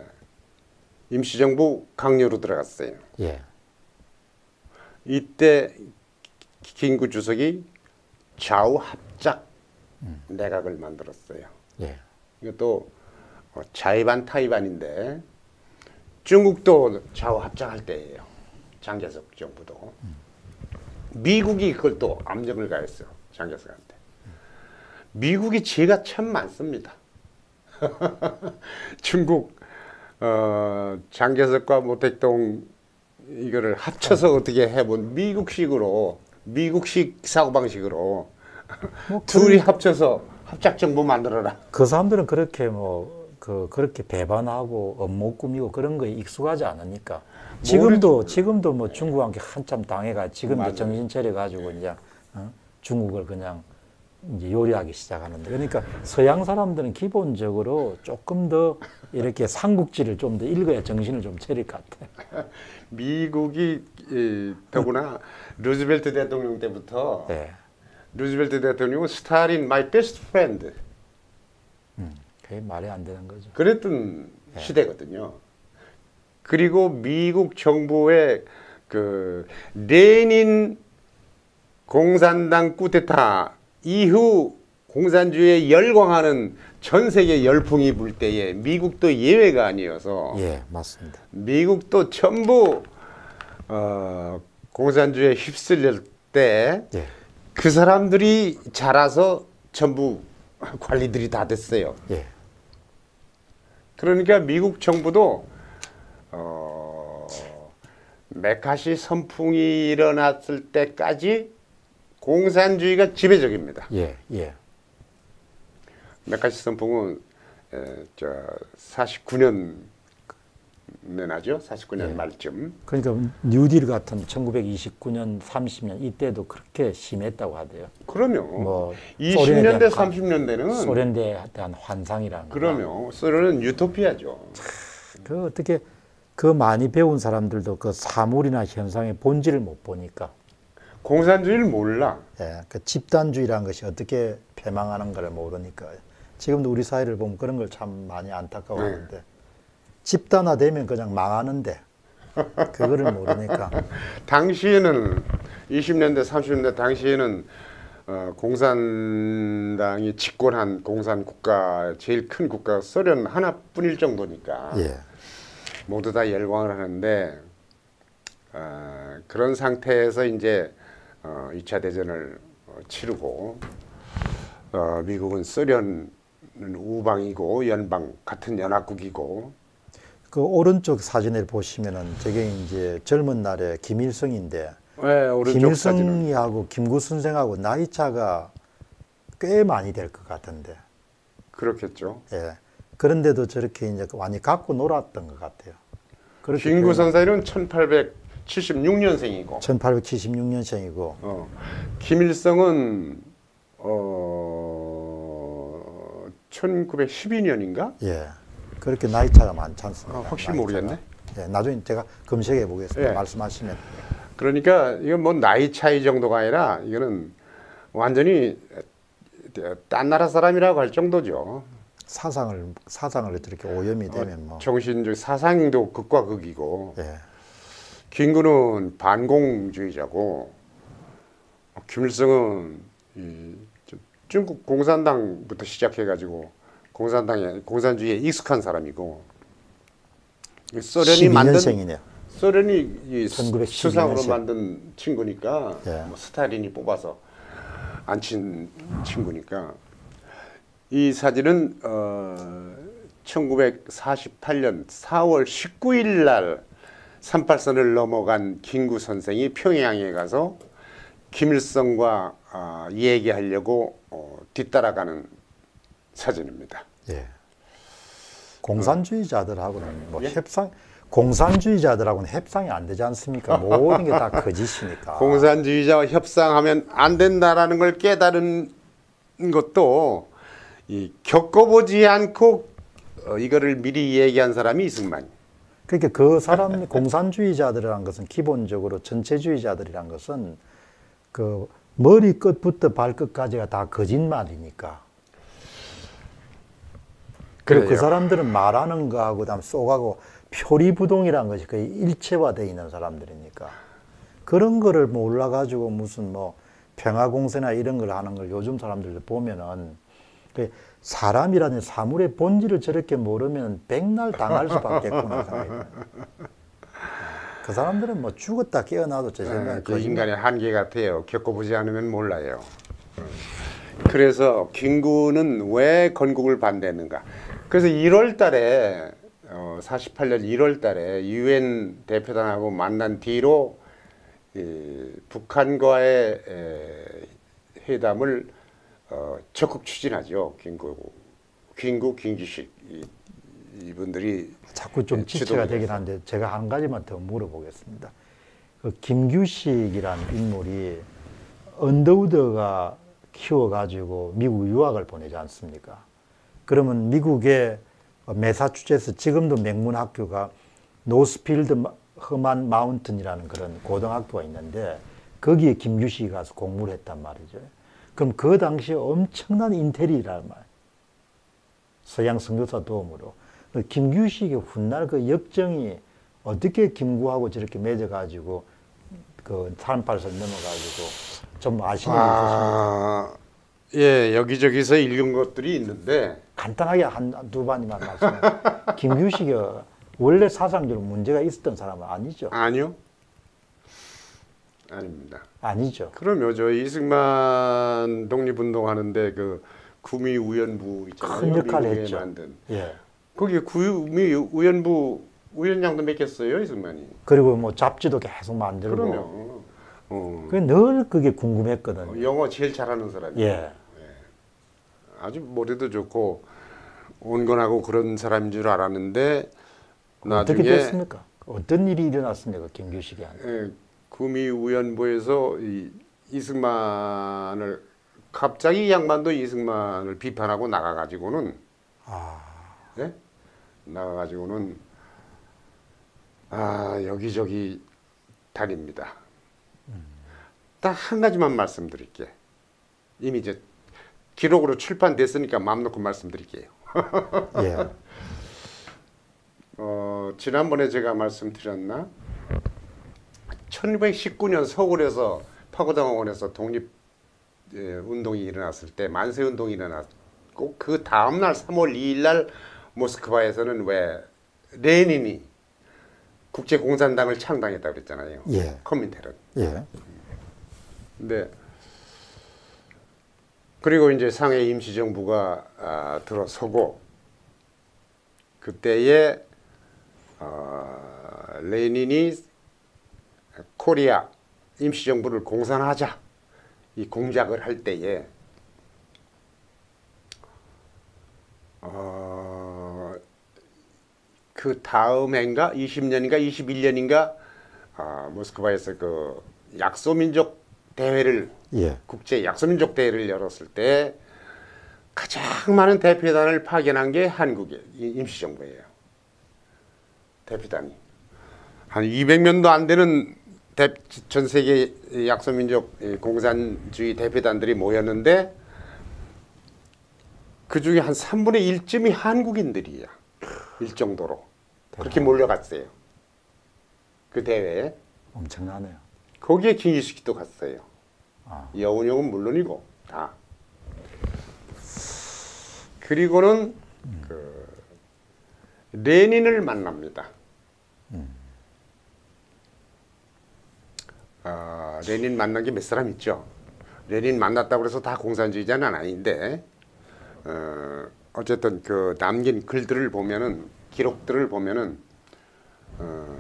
임시정부 강요로 들어갔어요. 예. 이때 김구 주석이 좌우 합작 내각을 만들었어요. 예. 이것도 어, 자의반 타의반인데 중국도 좌우 합작할 때예요. 장개석 정부도. 미국이 그걸 또 압력을 가했어요. 장개석한테. 미국이 죄가 참 많습니다. 중국 어, 장개석과 모택동 이거를 합쳐서 어떻게 해본 미국식으로 미국식 사고방식으로 뭐 둘이 합쳐서 합작 정부 만들어라. 그 사람들은 그렇게 뭐 그 그렇게 배반하고 업무 꾸미고 그런 거에 익숙하지 않으니까 지금도 지금도 뭐 중국한테 한참 당해가 지금도 맞아요. 정신 차려 가지고 이제 어? 중국을 그냥 이제 요리하기 시작하는데 그러니까 서양 사람들은 기본적으로 조금 더 이렇게 삼국지를 좀 더 읽어야 정신을 좀 차릴 것 같아. 미국이 이, 더구나 루즈벨트 대통령 때부터 네. 루즈벨트 대통령은 스탈린 my best friend 음, 그게 말이 안 되는 거죠. 그랬던 네. 시대거든요. 그리고 미국 정부의 그 레닌 공산당 쿠데타 이후 공산주의에 열광하는 전 세계 열풍이 불 때에 미국도 예외가 아니어서 예, 맞습니다. 미국도 전부 어, 공산주의에 휩쓸릴 때 그 예, 사람들이 자라서 전부 관리들이 다 됐어요. 예, 그러니까 미국 정부도 어, 메카시 선풍이 일어났을 때까지 공산주의가 지배적입니다. 예, 예, 메카시 선풍은 에, 저 사십구 년에 나죠. 사십구 년 예. 말쯤. 그러니까 뉴딜 같은 천구백이십구 년, 삼십 년 이때도 그렇게 심했다고 하대요. 그럼요. 뭐 이십 소련에 년대, 대한 삼십 년대는 소련대에 대한 환상이라는 거. 그럼요. 소련은 유토피아죠. 그 어떻게 그 많이 배운 사람들도 그 사물이나 현상의 본질을 못 보니까 공산주의를 몰라. 예, 그 집단주의라는 것이 어떻게 패망하는가를 모르니까 지금도 우리 사회를 보면 그런 걸 참 많이 안타까워하는데 네. 집단화되면 그냥 망하는데 그거를 모르니까 당시에는 이십 년대, 삼십 년대 당시에는 어, 공산당이 집권한 공산 국가 제일 큰 국가 소련 하나뿐일 정도니까 예, 모두 다 열광을 하는데 어, 그런 상태에서 이제 어, 이 차 대전을 어, 치르고 어, 미국은 소련은 우방이고 연방 같은 연합국이고 그 오른쪽 사진을 보시면은 저게 이제 젊은 날에 김일성인데 네, 오른쪽 사진은 김일성이하고 김구 선생하고 나이 차가 꽤 많이 될 것 같은데 그렇겠죠. 예. 그런데도 저렇게 이제 많이 갖고 놀았던 것 같아요. 그렇게 김구 표현하- 선생은 천팔백칠십육 년생이고 천팔백칠십육 년생이고 어, 김일성은 어, 천구백십이 년인가? 예. 그렇게 나이 차가 많지 않습니다. 아, 확실히 나이 모르겠네. 차가. 예. 나중에 제가 검색해 보겠습니다. 예. 말씀하시면. 그러니까 이건 뭐 나이 차이 정도가 아니라 이거는 완전히 딴 나라 사람이라고 할 정도죠. 사상을 사상을 저렇게 오염이 되면 뭐 정신적 사상도 극과 극이고 예. 김구는 반공주의자고 김일성은 이 중국 공산당부터 시작해가지고 공산당에 공산주의에 익숙한 사람이고 소련이 만든 십이 년생이네요. 소련이 이 천구백십이 수상으로 년생. 만든 친구니까 예. 뭐 스탈린이 뽑아서 앉힌 친구니까 이 사진은 어, 천구백사십팔 년 사월 십구 일 날 삼팔선을 넘어간 김구 선생이 평양에 가서 김일성과 어, 얘기하려고 어, 뒤따라가는 사진입니다. 예. 공산주의자들하고는 뭐 예? 협상 공산주의자들하고는 협상이 안 되지 않습니까? 모든 게 다 거짓이니까. 공산주의자와 협상하면 안 된다라는 걸 깨달은 것도 이 겪어보지 않고 어, 이거를 미리 얘기한 사람이 이승만. 그러니까 그 사람 공산주의자들이란 것은 기본적으로 전체주의자들이란 것은 그 머리 끝부터 발끝까지가 다 거짓말이니까. 그리고 그 그래요. 사람들은 말하는 거하고 그다음 쏘가고 표리부동이라는 것이 거의 일체화되어 있는 사람들이니까. 그런 거를 몰라가지고 무슨 뭐 평화공세나 이런 걸 하는 걸 요즘 사람들 보면은 그 사람이라는 사물의 본질을 저렇게 모르면 백날 당할 수밖에 없구나 생각이 들어요. 그 사람들은 뭐 죽었다 깨어나도 제 생각에 네, 그 인간의 한계 같아요. 겪어보지 않으면 몰라요. 그래서 김구는 왜 건국을 반대했는가? 그래서 일월 달에 어, 사십팔 년 일월 달에 유엔 대표단하고 만난 뒤로 이, 북한과의 에, 회담을 어, 적극 추진하죠. 김구, 김구, 김기식 이, 이분들이 자꾸 좀 예, 지체가 주도를 되긴 했어요. 한데 제가 한 가지만 더 물어보겠습니다. 그 김규식이라는 인물이 언더우드가 키워가지고 미국 유학을 보내지 않습니까? 그러면 미국의 매사추세츠 지금도 명문 학교가 노스필드 허만 마운튼이라는 그런 고등학교가 있는데 거기에 김규식이 가서 공부를 했단 말이죠. 그럼 그 당시에 엄청난 인텔이란 말. 서양 선교사 도움으로. 김규식의 훗날 그 역정이 어떻게 김구하고 저렇게 맺어가지고 그 삼팔선 넘어가지고 좀 아시는 게 있으십니까? 아, 예, 여기저기서 읽은 것들이 있는데 간단하게 한 두 마디만 말씀해. 김규식이 원래 사상적으로 문제가 있었던 사람은 아니죠. 아니요, 아닙니다. 아니죠. 그럼요, 저 이승만 독립운동하는데 그 구미우연부 있잖아요. 큰 역할을 미국에 했죠. 만든. 예. 거기 구미우연부 우연장도 맡겼어요, 이승만이. 그리고 뭐 잡지도 계속 만들고. 그럼요. 어, 그게 늘 그게 궁금했거든요. 영어 제일 잘하는 사람이에요. 예. 아주 머리도 좋고 온건하고 그런 사람인 줄 알았는데 어떻게 나중에 됐습니까? 어떤 일이 일어났습니까? 김규식이한테. 예, 구미우연부에서 이, 이승만을 갑자기 이 양반도 이승만을 비판하고 나가가지고는 아, 예? 나가가지고는 아 여기저기 다닙니다. 딱 한 가지만 말씀드릴게. 이미 이제 기록으로 출판됐으니까 마음 놓고 말씀드릴게요. 예. 어, 지난번에 제가 말씀드렸나? 천구백십구 년 서울에서 파고당원에서 독립 예, 운동이 일어났을 때 만세 운동이 일어났고 그 다음 날 삼월 이일 날 모스크바에서는 왜 레닌이 국제 공산당을 창당했다고 그랬잖아요. 예. 커민테른. 예. 근데 그리고 이제 상해 임시정부가 아, 들어서고 그때에 어, 레닌이 코리아 임시정부를 공산하자 이 공작을 할 때에 어, 그 다음 해인가 이십 년인가 이십일 년인가 아, 모스크바에서 그 약소민족 대회를 예. 국제 약소민족 대회를 열었을 때 가장 많은 대표단을 파견한 게 한국의 임시정부예요. 대표단이 한 이백 명도 안 되는 대, 전 세계 약소민족 공산주의 대표단들이 모였는데 그 중에 한 삼분의 일쯤이 한국인들이야. 일 정도로 그렇게 몰려갔어요. 그 대회에. 엄청나네요. 거기에 김일식도 갔어요. 아. 여운형은 물론이고 다. 그리고는 음. 그 레닌을 만납니다. 음. 아, 레닌 만난 게 몇 사람 있죠. 레닌 만났다고 해서 다 공산주의자는 아닌데 어, 어쨌든 그 남긴 글들을 보면은 기록들을 보면은 어,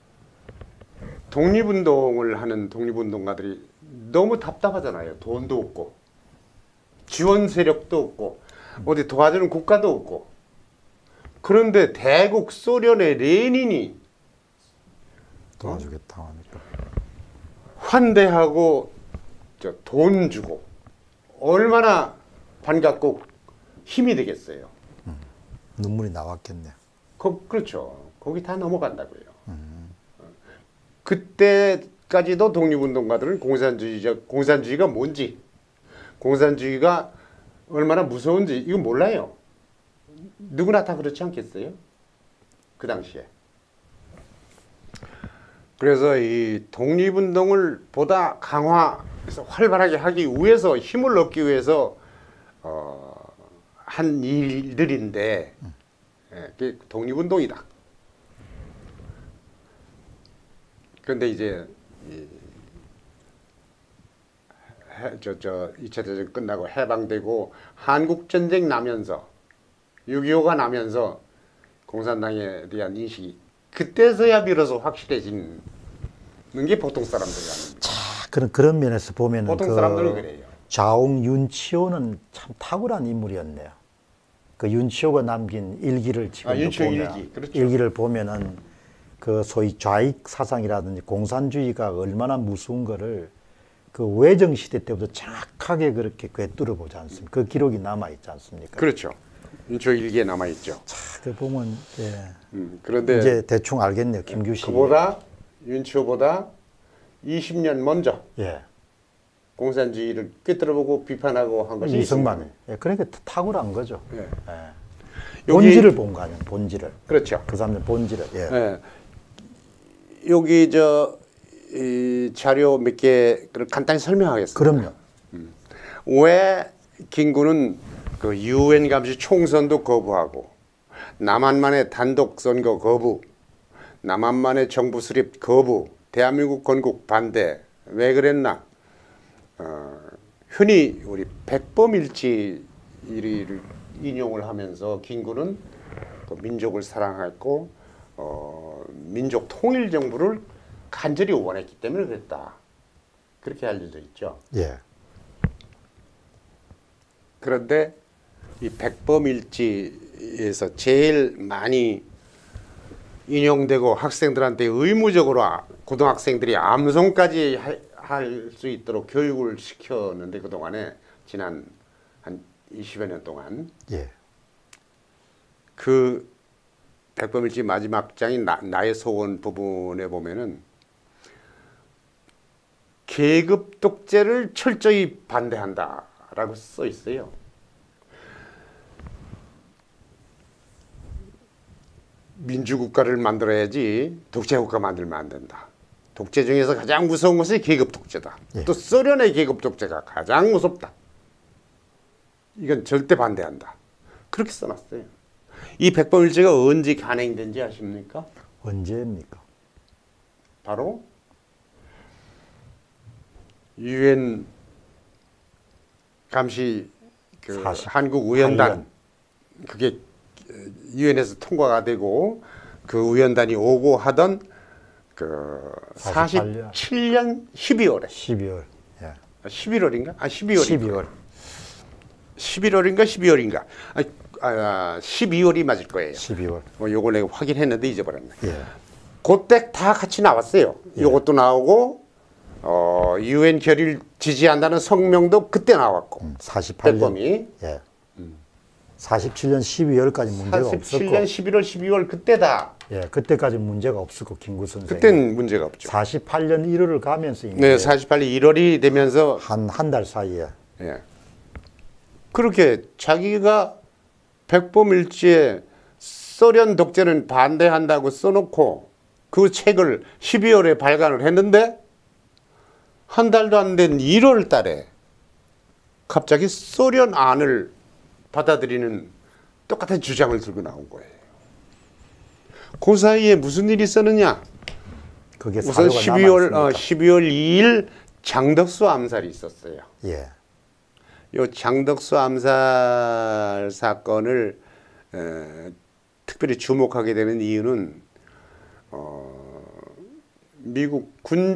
독립운동을 하는 독립운동가들이 너무 답답하잖아요. 돈도 없고 지원 세력도 없고 어디 도와주는 국가도 없고 그런데 대국 소련의 레닌이 도와주겠다 하니까. 환대하고 저 돈 주고 얼마나 반갑고 힘이 되겠어요. 눈물이 나왔겠네. 거, 그렇죠. 거기 다 넘어간다고요. 그때까지도 독립운동가들은 공산주의자, 공산주의가 뭔지, 공산주의가 얼마나 무서운지 이건 몰라요. 누구나 다 그렇지 않겠어요? 그 당시에. 그래서 이 독립운동을 보다 강화해서 활발하게 하기 위해서 힘을 얻기 위해서 어, 한 일들인데 예, 그게 독립운동이다. 그런데 이제 이, 해, 저, 저 이 차 대전 끝나고 해방되고 한국전쟁 나면서 육이오가 나면서 공산당에 대한 인식이 그때서야 비로소 확실해지는 게 보통 사람들이 아닙니다. 자, 그런 그런 면에서 보면 보통 사람들은 그래요. 좌웅 윤치호는 참 탁월한 인물이었네요. 그 윤치호가 남긴 일기를 지금 아, 윤치호 보면 일기, 그렇죠. 일기를 보면은 그 소위 좌익 사상이라든지 공산주의가 얼마나 무서운 거를 그 외정 시대 때부터 정확하게 그렇게 꿰뚫어 보지 않습니까? 그 기록이 남아 있지 않습니까? 그렇죠. 윤치호 일기에 남아 있죠. 자, 그 보면 예. 음, 그런데 이제 대충 알겠네요, 김규식. 그보다 윤치호보다 이십 년 먼저 예. 공산주의를 꿰뚫어보고 비판하고 한 것이 이승만. 예, 그러니까 탁월한 거죠. 예. 예. 여기- 본질을 본 거 아니에요, 본질을. 그렇죠. 그 사람들 본질을. 예. 예. 여기 저 이 자료 몇 개를 간단히 설명하겠습니다. 그럼요. 왜 김구는 그 유엔 감시 총선도 거부하고 남한만의 단독 선거 거부, 남한만의 정부 수립 거부, 대한민국 건국 반대 왜 그랬나? 어, 흔히 우리 백범일지를 인용을 하면서 김구는 그 민족을 사랑했고 어, 민족 통일 정부를 간절히 원했기 때문에 그랬다. 그렇게 알려져 있죠. 예. 그런데 이 백범일지에서 제일 많이 인용되고 학생들한테 의무적으로 아- 고등학생들이 암송까지 할 수 있도록 교육을 시켰는데 그동안에 지난 한 이십여 년 동안 예. 그 백범일지 마지막 장인 나, 나의 소원 부분에 보면은 계급 독재를 철저히 반대한다라고 써 있어요. 민주국가를 만들어야지 독재국가 만들면 안 된다. 독재 중에서 가장 무서운 것이 계급 독재다. 예. 또 소련의 계급 독재가 가장 무섭다. 이건 절대 반대한다. 그렇게 써놨어요. 이 백범일지가 언제 간행된지 아십니까? 언제입니까? 바로 유엔 감시 그 사십팔 한국 우연단 년. 그게 유엔에서 통과가 되고 그 우연단이 오고 하던 그 사십팔 년. 사십칠 년 십이월에 십이월. 예. 십일월인가? 아 십이월인가? 십이월. 십일월인가 십이월인가? 아, 아 십이월이 맞을 거예요. 십이월. 뭐 요거 내가 확인했는데 잊어버렸네. 예. 그때 다 같이 나왔어요. 이것도 나오고 어, 유엔 결의를 지지한다는 성명도 그때 나왔고 음, 사십팔 년. 백범이 예. 사십칠 년 십이월까지 문제가 사십칠 년 없었고. 십일월 십이월 그때다. 예, 그때까지 문제가 없었고 김구 선생. 그때는 문제가 없죠. 사십팔 년 일월을 가면서 이제 네, 사십팔 년 일월이 되면서 한 한 달 사이에 예. 그렇게 자기가 백범일지에 소련 독재는 반대한다고 써놓고 그 책을 십이월에 발간을 했는데 한 달도 안 된 일월 달에 갑자기 소련 안을 받아들이는 똑같은 주장을 들고 나온 거예요. 그 사이에 무슨 일이 있었느냐? 그게 우선 사료가 십이월 남아 어, 있으니까. 십이월 이일 장덕수 암살이 있었어요. 예. 요 장덕수 암살 사건을 에, 특별히 주목하게 되는 이유는 어, 미국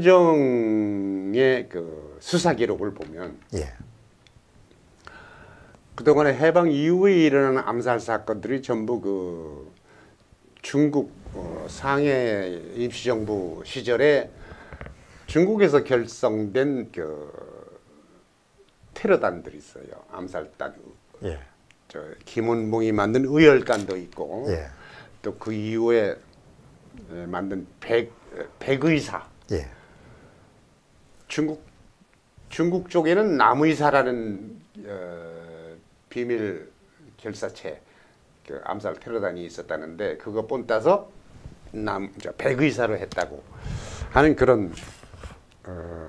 군정의 그 수사 기록을 보면 예. 그동안에 해방 이후에 일어난 암살 사건들이 전부 그 중국 어, 상해 임시정부 시절에 중국에서 결성된 그 테러단들이 있어요. 암살단. 예. 저 김원봉이 만든 의열단도 있고 예. 또 그 이후에 에, 만든 백 백의사. 예. 중국 중국 쪽에는 남의사라는 어, 비밀 결사체 그 암살 테러단이 있었다는데 그거 본따서 남 저 백의사로 했다고 하는 그런 어,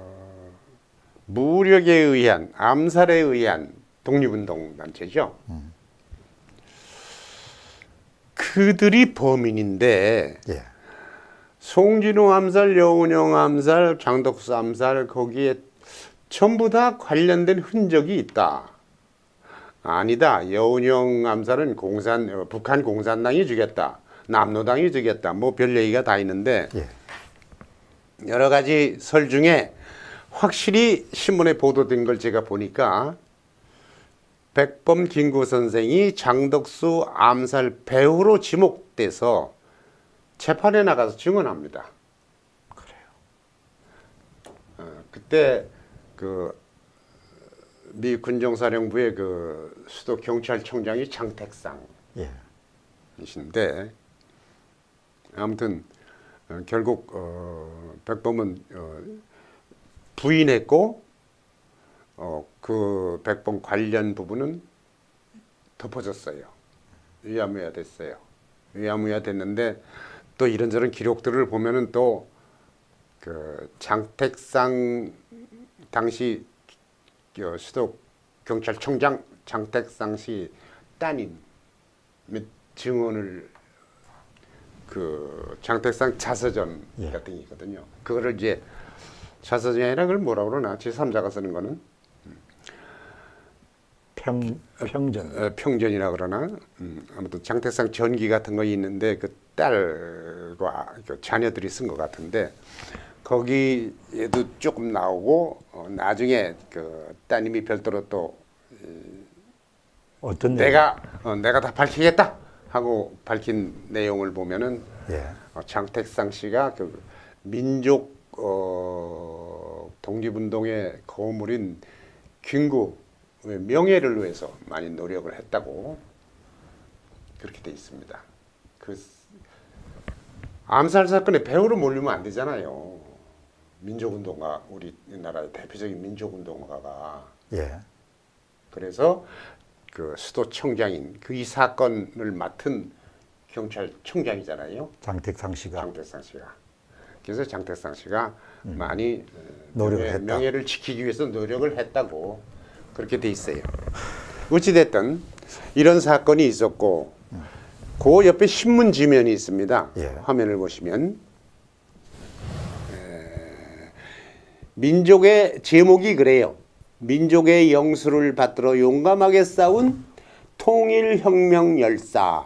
무력에 의한 암살에 의한 독립운동 단체죠. 음. 그들이 범인인데 예. 송진우 암살, 여운형 암살, 장덕수 암살 거기에 전부 다 관련된 흔적이 있다. 아니다. 여운형 암살은 공산 북한 공산당이 죽였다. 남노당이 죽였다. 뭐 별 얘기가 다 있는데 예. 여러 가지 설 중에 확실히 신문에 보도된 걸 제가 보니까 백범 김구 선생이 장덕수 암살 배후로 지목돼서 재판에 나가서 증언합니다. 그래요. 어, 그때 그 미 군정사령부의 그 수도 경찰청장이 장택상이신데 예. 아무튼 어, 결국 어, 백범은 어, 부인했고 어, 그 백범 관련 부분은 덮어졌어요. 위야무야 됐어요. 위야무야 됐는데 또 이런저런 기록들을 보면은 또 그 장택상 당시 수도 경찰청장 장택상 씨 따님 및 증언을 그 장택상 자서전 예. 같은 게 있거든요. 그거를 이제 자서전이 아니라 그걸 뭐라 그러나 제삼자가 쓰는 거는 평 평전 어, 평전이라 그러나 음, 아무튼 장택상 전기 같은 거 있는데 그 딸과 그 자녀들이 쓴 것 같은데 거기에도 조금 나오고 어, 나중에 그 따님이 별도로 또 어떤 내가 어, 내가 다 밝히겠다 하고 밝힌 내용을 보면은 예. 어, 장택상 씨가 그 민족 어, 독립운동의 거물인 김구의 명예를 위해서 많이 노력을 했다고 그렇게 돼 있습니다. 그 암살 사건의 배후로 몰리면 안 되잖아요. 민족운동가 우리나라의 대표적인 민족운동가가 예. 그래서 그 수도청장인 그 이 사건을 맡은 경찰청장이잖아요. 장택상 씨가 장택상 씨가. 그래서 장택상 씨가 음. 많이 노력을 명예, 했다. 명예를 지키기 위해서 노력을 했다고 그렇게 돼 있어요. 어찌됐든 이런 사건이 있었고 음. 그 옆에 신문 지면이 있습니다. 예. 화면을 보시면 에, 민족의 제목이 그래요. 민족의 영수를 받들어 용감하게 싸운 통일혁명 열사.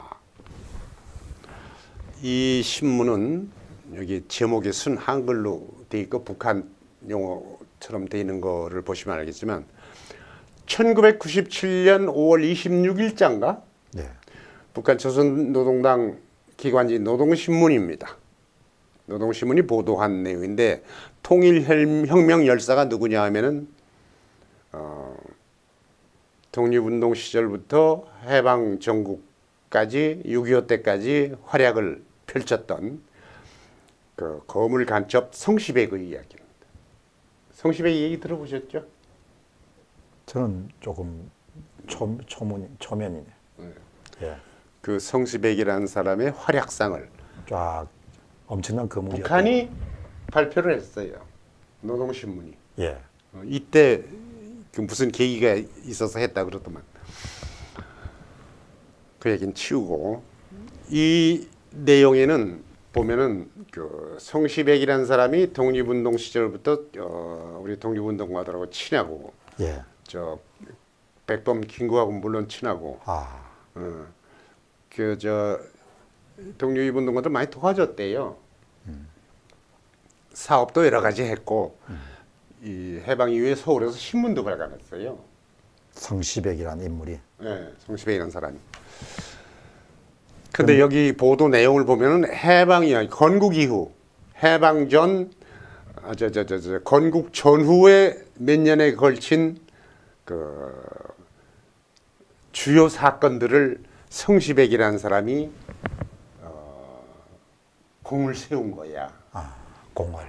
이 신문은 여기 제목이 순 한글로 돼 있고 북한 용어처럼 돼 있는 거를 보시면 알겠지만 천구백구십칠 년 오월 이십육일자인가 네. 북한 조선노동당 기관지 노동신문입니다. 노동신문이 보도한 내용인데 통일혁명 열사가 누구냐 하면은 어, 독립운동 시절부터 해방 전국까지 육이오 때까지 활약을 펼쳤던 그 거물 간첩 성시백의 이야기입니다. 성시백 얘기 들어보셨죠? 저는 조금 초, 초문, 초면이네. 네. 예. 그 성시백이라는 사람의 활약상을 쫙 엄청난 거물이 북한이 발표를 했어요. 노동신문이. 예. 어, 이때 그 무슨 계기가 있어서 했다 그러더만. 그 얘기는 치우고 이 내용에는 보면은 그 성시백이라는 사람이 독립운동 시절부터 어, 우리 독립운동가들하고 친하고 예. 저 백범 김구하고 물론 친하고 아. 어, 그 저 독립운동가들 많이 도와줬대요. 음. 사업도 여러 가지 했고 음. 이 해방 이후에 서울에서 신문도 발간했어요. 성시백이라는 인물이. 네, 성시백이라는 사람이. 근데 음. 여기 보도 내용을 보면은 해방이 건국 이후 해방 전 아, 저, 저, 저, 저, 건국 전후에 몇 년에 걸친 그 주요 사건들을 성시백이라는 사람이 어, 공을 세운 거야. 아, 공을.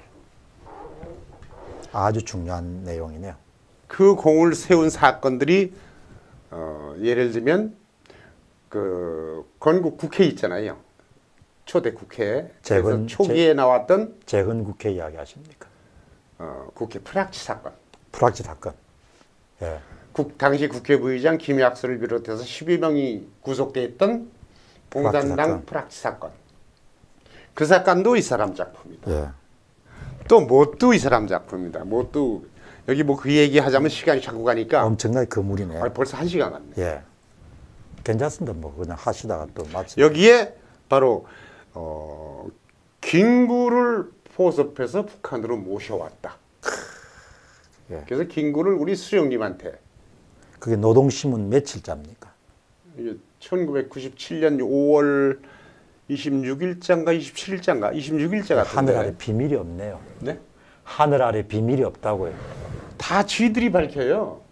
아주 중요한 내용이네요. 그 공을 세운 사건들이 어, 예를 들면 그 건국 국회 있잖아요. 초대 국회에서 재건- 초기에 재- 나왔던 재헌 국회 이야기 하십니까? 어, 국회 프락치 사건. 프락치 사건. 예. 국, 당시 국회 부의장 김약수를 비롯해서 십여 명이 구속돼 있던 공산당 프락치 사건. 그 사건도 이 사람 작품이다. 예. 또 못도 이 사람 작품이다. 못도 여기 뭐 그 얘기 하자면 시간이 자꾸 가니까 엄청나게 거물이네. 아, 벌써 한 시간 갔네. 예. 괜찮습니다. 뭐 그냥 하시다가 또 말씀. 여기에 바로 어, 김구를 포섭해서 북한으로 모셔왔다. 예. 그래서 김구를 우리 수령님한테 그게 노동신문 며칠자입니까? 이게 천구백구십칠 년 오월 이십육 일자인가 이십칠 일자인가 이십육 일자 같은데 하늘 아래 비밀이 없네요. 네? 하늘 아래 비밀이 없다고요. 다 쥐들이 밝혀요.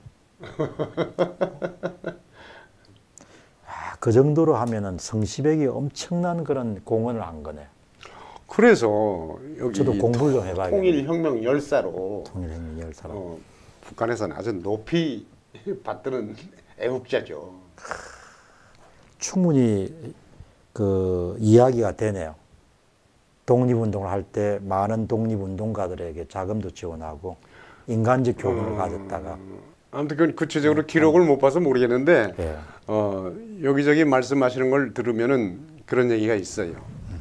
아, 그 정도로 하면은 성시백이 엄청난 그런 공헌을 한 거네. 그래서 여기 저도 공부를 좀 해봐야겠네. 통일혁명 열사로 통일혁명 열 사람. 어, 북한에서는 아주 높이 받드는 애국자죠. 충분히 그 이야기가 되네요. 독립운동을 할 때 많은 독립운동가들에게 자금도 지원하고 인간적 교훈을 가졌다가 아무튼 그 구체적으로 기록을 못 봐서 모르겠는데 예. 어, 여기저기 말씀하시는 걸 들으면은 그런 얘기가 있어요.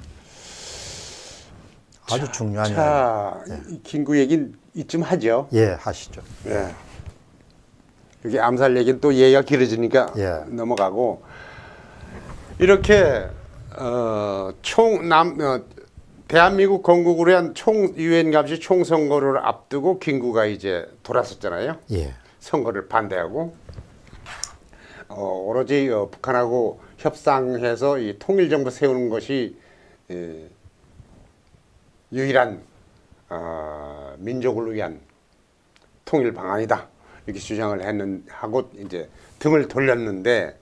아주 중요한 이야기. 자, 이 김구 얘기 이쯤 하죠. 예, 하시죠. 예. 여기 암살 얘기는 또 얘기가 길어지니까 예. 넘어가고 이렇게 어, 총남 어, 대한민국 건국을 위한 총 유엔 감시 총선거를 앞두고 김구가 이제 돌아섰잖아요. 예. 선거를 반대하고 어, 오로지 어, 북한하고 협상해서 이 통일정부 세우는 것이 예, 유일한 어, 민족을 위한 통일 방안이다 이렇게 주장을 했는 하고 이제 등을 돌렸는데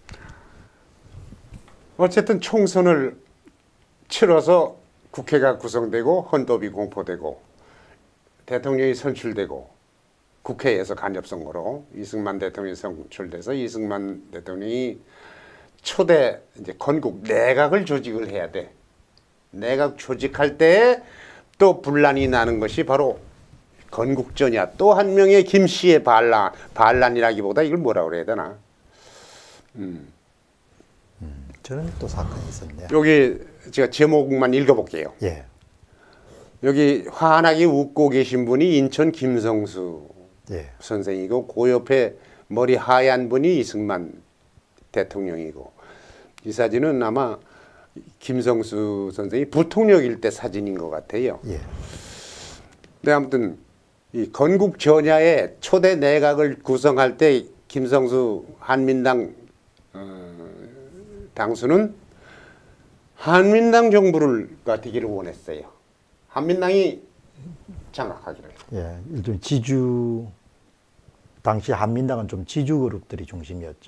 어쨌든 총선을 치러서 국회가 구성되고 헌법이 공포되고 대통령이 선출되고 국회에서 간접선거로 이승만 대통령이 선출돼서 이승만 대통령이 초대 이제 건국 내각을 조직을 해야 돼. 내각 조직할 때 또 분란이 나는 것이 바로 건국전이야. 또 한 명의 김 씨의 반란, 반란이라기보다 이걸 뭐라 그래야 되나? 음. 저는 또 사건이 있었네요. 여기 제가 제목만 읽어볼게요. 예. 여기 환하게 웃고 계신 분이 인천 김성수 예. 선생이고 그 옆에 머리 하얀 분이 이승만 대통령이고 이 사진은 아마 김성수 선생이 부통령일 때 사진인 것 같아요. 예. 네, 아무튼 이 건국 전야에 초대 내각을 구성할 때 김성수 한민당 어, 당수는 한민당 정부가 되기를 원했어요. 한민당이 장악하기를. 예. 일종의 지주 당시 한민당은 좀 지주 그룹들이 중심이었죠.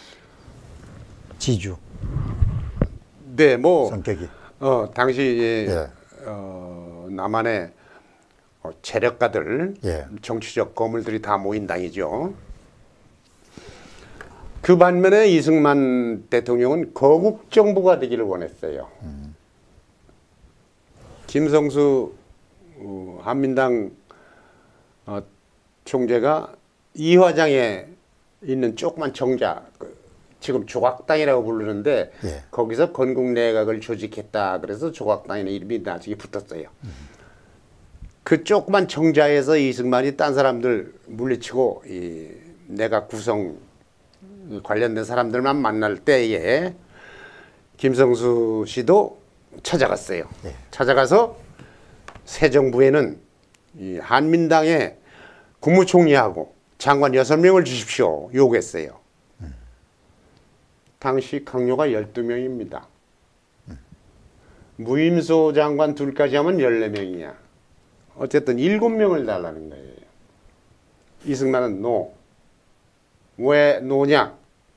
지주 네, 뭐 성격이. 어, 당시 예. 어, 남한의 어, 재력가들, 예. 정치적 거물들이 다 모인 당이죠. 그 반면에 이승만 대통령은 거국 정부가 되기를 원했어요. 음. 김성수 어, 한민당 어, 총재가 이화장에 있는 조그만 정자, 그, 지금 조각당이라고 부르는데 예. 거기서 건국 내각을 조직했다. 그래서 조각당이라는 이름이 나중에 붙었어요. 음. 그 조그만 정자에서 이승만이 딴 사람들 물리치고 이 내각 구성 관련된 사람들만 만날 때에 김성수 씨도 찾아갔어요. 예. 찾아가서 새 정부에는 이 한민당의 국무총리하고 장관 여섯 명을 주십시오. 요구했어요. 음. 당시 강요가 열두 명입니다. 음. 무임소 장관 둘까지 하면 열네 명이야. 어쨌든 일곱 명을 달라는 거예요. 이승만은 노. 왜 노냐?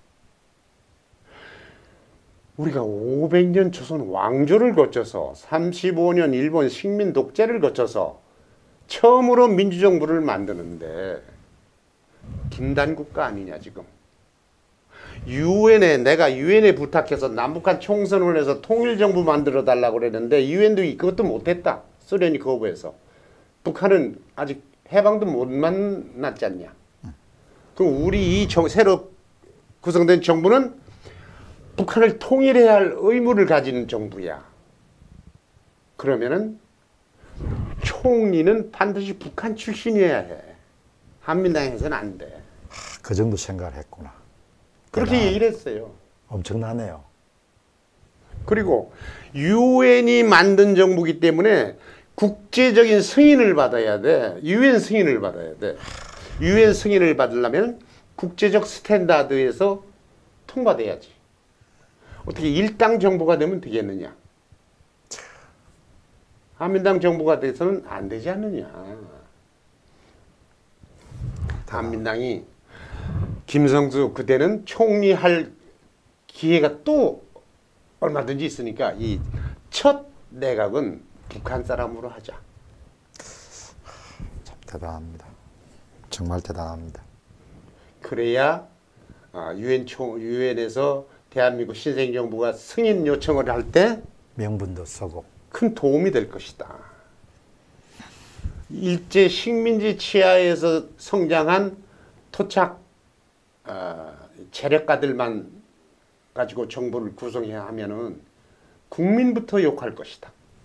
우리가 오백 년 조선 왕조를 거쳐서 삼십오 년 일본 식민 독재를 거쳐서 처음으로 민주정부를 만드는데 김단 국가 아니냐 지금. 유엔에 내가 유엔에 부탁해서 남북한 총선을 해서 통일정부 만들어 달라고 그랬는데 유엔도 그것도 못했다. 소련이 거부해서. 북한은 아직 해방도 못 만났지 않냐. 그럼 우리 이 정, 새로 구성된 정부는 북한을 통일해야 할 의무를 가지는 정부야. 그러면은 총리는 반드시 북한 출신이어야 해. 한민당에서는 안 돼. 그 정도 생각을 했구나. 그렇게 대단, 얘기를 했어요. 엄청나네요. 그리고 유엔이 만든 정부이기 때문에 국제적인 승인을 받아야 돼. 유엔 승인을 받아야 돼. 유엔 승인을 받으려면 국제적 스탠다드에서 통과돼야지. 어떻게 일당 정부가 되면 되겠느냐. 한민당 정부가 돼서는 안 되지 않느냐. 한민당이 김성수 그때는 총리할 기회가 또 얼마든지 있으니까 이 첫 내각은 북한 사람으로 하자. 참 대단합니다. 정말 대단합니다. 그래야 유엔 총 유엔에서 대한민국 신생정부가 승인 요청을 할 때 명분도 서고 큰 도움이 될 것이다. 일제 식민지 치하에서 성장한 토착 어, 재력가들만 가지고 정부를 구성해야 하면은 국민부터 욕할 것이다.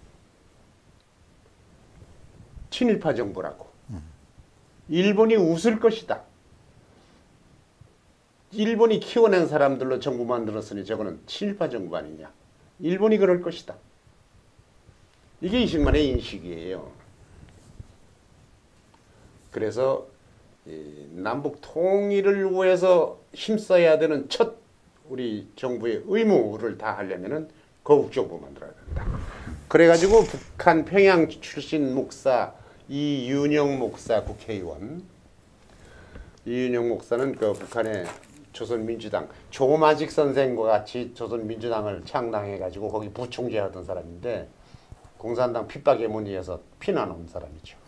친일파 정부라고. 음. 일본이 웃을 것이다. 일본이 키워낸 사람들로 정부 만들었으니 저거는 친일파 정부 아니냐. 일본이 그럴 것이다. 이게 이승만의 인식이에요. 그래서 이 남북 통일을 위해서 힘써야 되는 첫 우리 정부의 의무를 다 하려면은 거국 정부 만들어야 된다. 그래가지고 북한 평양 출신 목사 이윤영 목사 국회의원, 이윤영 목사는 그 북한의 조선민주당 조마직 선생과 같이 조선민주당을 창당해가지고 거기 부총재 하던 사람인데 공산당 핍박에 문의해서 피난 온 사람이죠.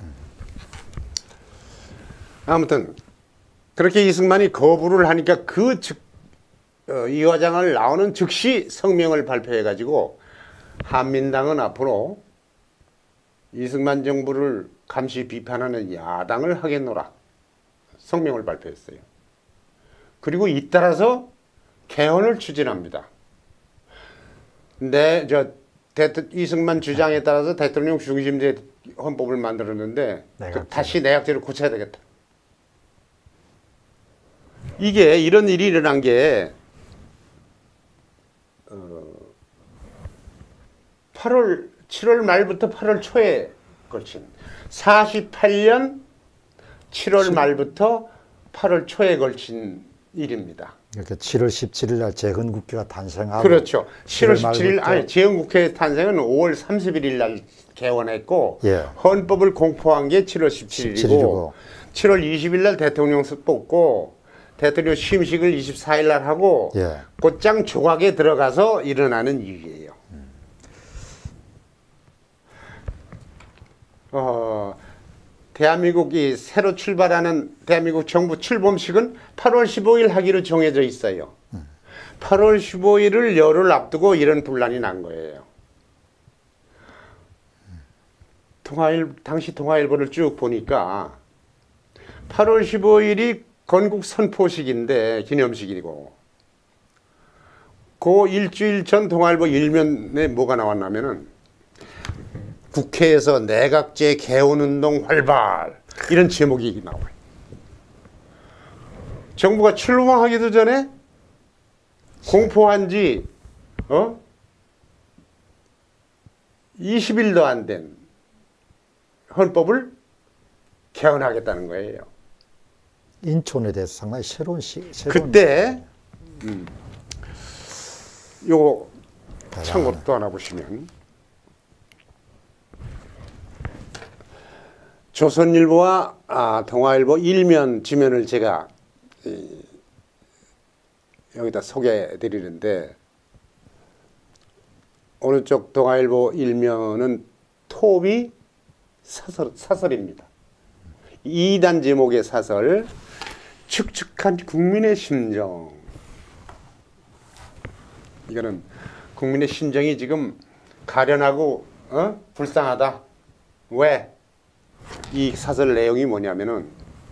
아무튼 그렇게 이승만이 거부를 하니까 그 즉, 어, 이 화장을 나오는 즉시 성명을 발표해가지고 한민당은 앞으로 이승만 정부를 감시 비판하는 야당을 하겠노라 성명을 발표했어요. 그리고 잇따라서 개헌을 추진합니다. 근데 저 대트, 이승만 주장에 따라서 대통령 중심제 헌법을 만들었는데 그 다시 내각제를 고쳐야 되겠다. 이게 이런 일이 일어난 게 어, 팔월 칠월 말부터 팔월 초에 걸친 사십팔 년 칠월 말부터 팔월 초에 걸친 일입니다. 이렇게 칠월 십칠일 날 재헌국회가 탄생하고 그렇죠. 칠월 십칠일 아니 재헌국회 탄생은 오월 삼십일일 날 개원했고 예. 헌법을 공포한 게 칠월 십칠일이고 십칠일이고. 칠월 이십일 날 대통령 뽑고 대통령 취임식을 이십사일 날 하고 예. 곧장 조각에 들어가서 일어나는 일이에요. 음. 어, 대한민국이 새로 출발하는 대한민국 정부 출범식은 팔월 십오일 하기로 정해져 있어요. 음. 팔월 십오일을 열흘 앞두고 이런 분란이 난 거예요. 음. 통화일, 당시 통화일보를 쭉 보니까 팔월 십오일이 건국 선포식인데 기념식이고 그 일주일 전 통화일보 일면에 뭐가 나왔냐면은 국회에서 내각제 개헌운동 활발 이런 제목이 나와요. 정부가 출범하기도 전에 공포한 지 어? 이십일도 안 된 헌법을 개헌하겠다는 거예요. 인촌에 대해서 상당히 새로운 시 새로운 그때 음, 요거 참고로 또 하나 보시면 조선일보와 아, 동아일보 일면 지면을 제가 이, 여기다 소개해 드리는데 오른쪽 동아일보 일면은 톱이 사설, 사설입니다. 이 단 제목의 사설 축축한 국민의 심정 이거는 국민의 심정이 지금 가련하고 어? 불쌍하다. 왜? 이 사설 내용이 뭐냐면은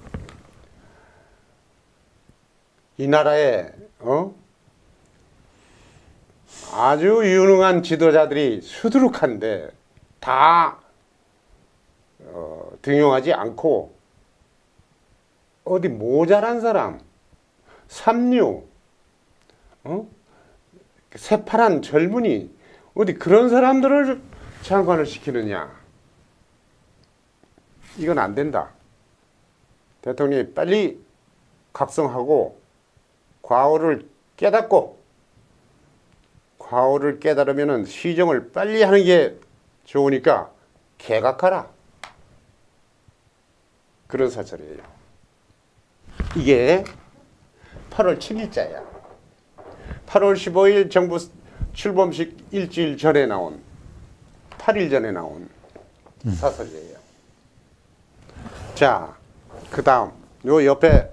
이 나라에 어? 아주 유능한 지도자들이 수두룩한데 다 어, 등용하지 않고 어디 모자란 사람, 삼류, 어? 새파란 젊은이 어디 그런 사람들을 장관을 시키느냐. 이건 안 된다. 대통령이 빨리 각성하고 과오를 깨닫고 과오를 깨달으면 시정을 빨리 하는 게 좋으니까 개각하라. 그런 사설이에요. 이게 팔월 칠일자야. 팔월 십오일 정부 출범식 일주일 전에 나온 팔일 전에 나온 음. 사설이에요. 자, 그 다음 요 옆에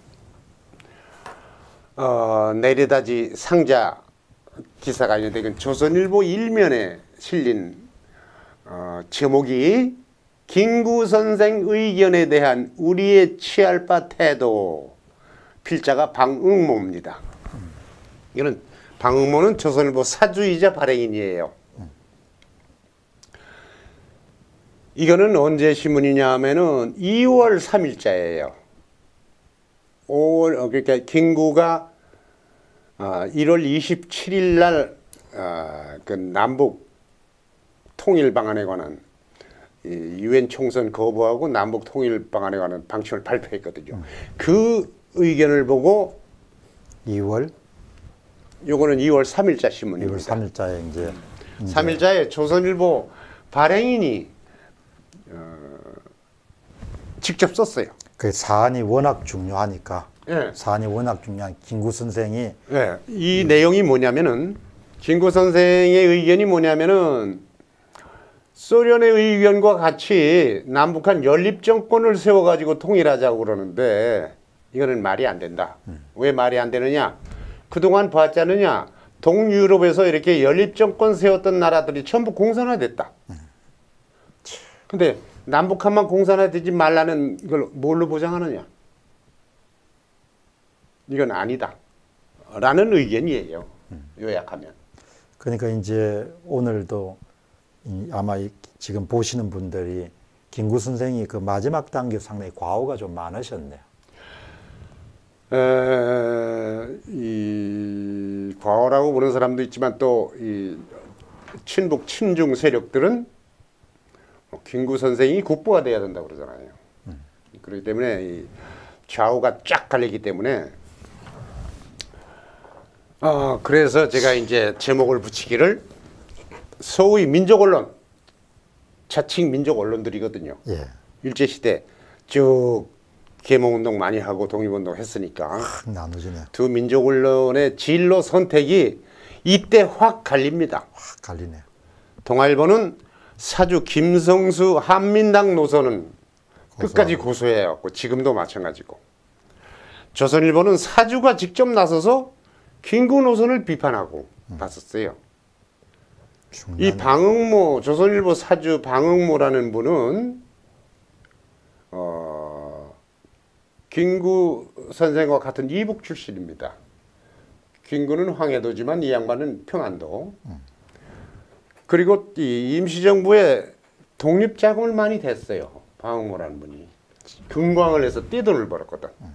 어, 내리다지 상자 기사가 있는데 이건 조선일보 일면에 실린 어, 제목이 김구 선생 의견에 대한 우리의 취할 바 태도. 필자가 방응모입니다. 이거는 방응모는 조선일보 사주이자 발행인이에요. 이거는 언제 신문이냐 하면은 이월 삼일자예요. 오월 그러니까 김구가 어, 일월 이십칠일 날 어, 그 남북 통일 방안에 관한 유엔 총선 거부하고 남북 통일 방안에 관한 방침을 발표했거든요. 음. 그 의견을 보고 이월 요거는 이월 삼일자 신문입니다. 이월 삼일자에 이제, 이제 삼일자에 조선일보 발행인이 어, 직접 썼어요. 그 사안이 워낙 중요하니까. 예. 사안이 워낙 중요한 김구 선생이. 예. 이 음. 내용이 뭐냐면은 김구 선생의 의견이 뭐냐면은 소련의 의견과 같이 남북한 연립정권을 세워가지고 통일하자고 그러는데 이거는 말이 안 된다. 음. 왜 말이 안 되느냐? 그동안 봤지 않느냐? 동유럽에서 이렇게 연립정권 세웠던 나라들이 전부 공산화됐다. 음. 근데 남북한만 공산화되지 말라는 걸 뭘로 보장하느냐? 이건 아니다. 라는 의견이에요. 음. 요약하면. 그러니까 이제 오늘도 이 아마 이 지금 보시는 분들이 김구 선생이 그 마지막 단계 상당히 과오가 좀 많으셨네요. 에, 이 과오라고 보는 사람도 있지만 또 이 친북 친중 세력들은 김구 선생이 국부가 돼야 된다고 그러잖아요. 음. 그렇기 때문에 이 좌우가 쫙 갈리기 때문에 어, 그래서 제가 이제 제목을 붙이기를 소위 민족 언론, 자칭 민족 언론들이거든요. 예. 일제시대 쭉 계몽운동 많이 하고 독립운동 했으니까 확 나눠지네. 두 민족 언론의 진로 선택이 이때 확 갈립니다. 확 갈리네. 동아일보는 사주 김성수 한민당 노선은 고소하고. 끝까지 고소해왔고 지금도 마찬가지고 조선일보는 사주가 직접 나서서 김구 노선을 비판하고 음. 봤었어요. 중요하네. 이 방응모, 조선일보 사주 방응모라는 분은 어, 김구 선생과 같은 이북 출신입니다. 김구는 황해도지만 이 양반은 평안도. 음. 그리고 이 임시정부에 독립자금을 많이 댔어요. 방응모라는 분이. 금광을 해서 떼돈을 벌었거든. 음.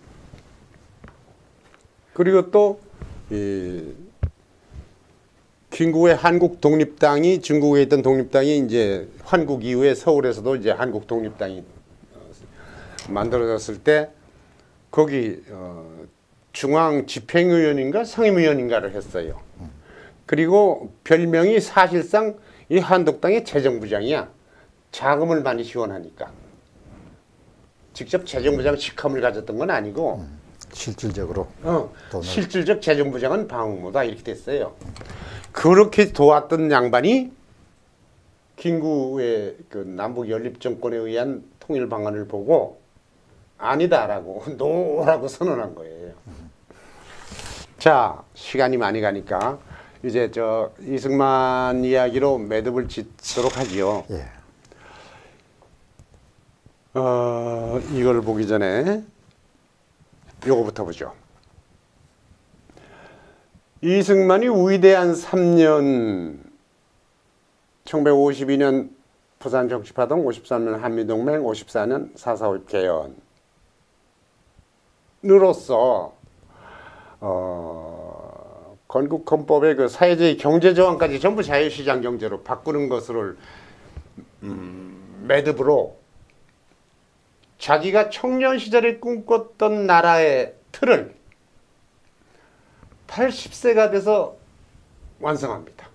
그리고 또 이 김구의 한국 독립당이 중국에 있던 독립당이 이제 환국 이후에 서울에서도 이제 한국 독립당이 만들어졌을 때 거기 어 중앙 집행위원인가 상임위원인가를 했어요. 그리고 별명이 사실상 이 한독당의 재정부장이야. 자금을 많이 지원하니까. 직접 재정부장 직함을 가졌던 건 아니고 음. 실질적으로 어, 실질적 재정부장은 방응모다 이렇게 됐어요. 그렇게 도왔던 양반이 김구의 그 남북 연립 정권에 의한 통일 방안을 보고 아니다라고 노라고 선언한 거예요. 자, 시간이 많이 가니까 이제 저 이승만 이야기로 매듭을 짓도록 하지요. 예. 어, 이걸 보기 전에 요거부터 보죠. 이승만이 위대한 삼 년 천구백오십이 년 부산 정치파동, 오십삼 년 한미동맹, 오십사 년 사 사오입 개헌으로서 어, 건국헌법의 그 사회주의 경제조항까지 전부 자유시장 경제로 바꾸는 것을 음, 매듭으로 자기가 청년 시절에 꿈꿨던 나라의 틀을 팔십 세가 돼서 완성합니다.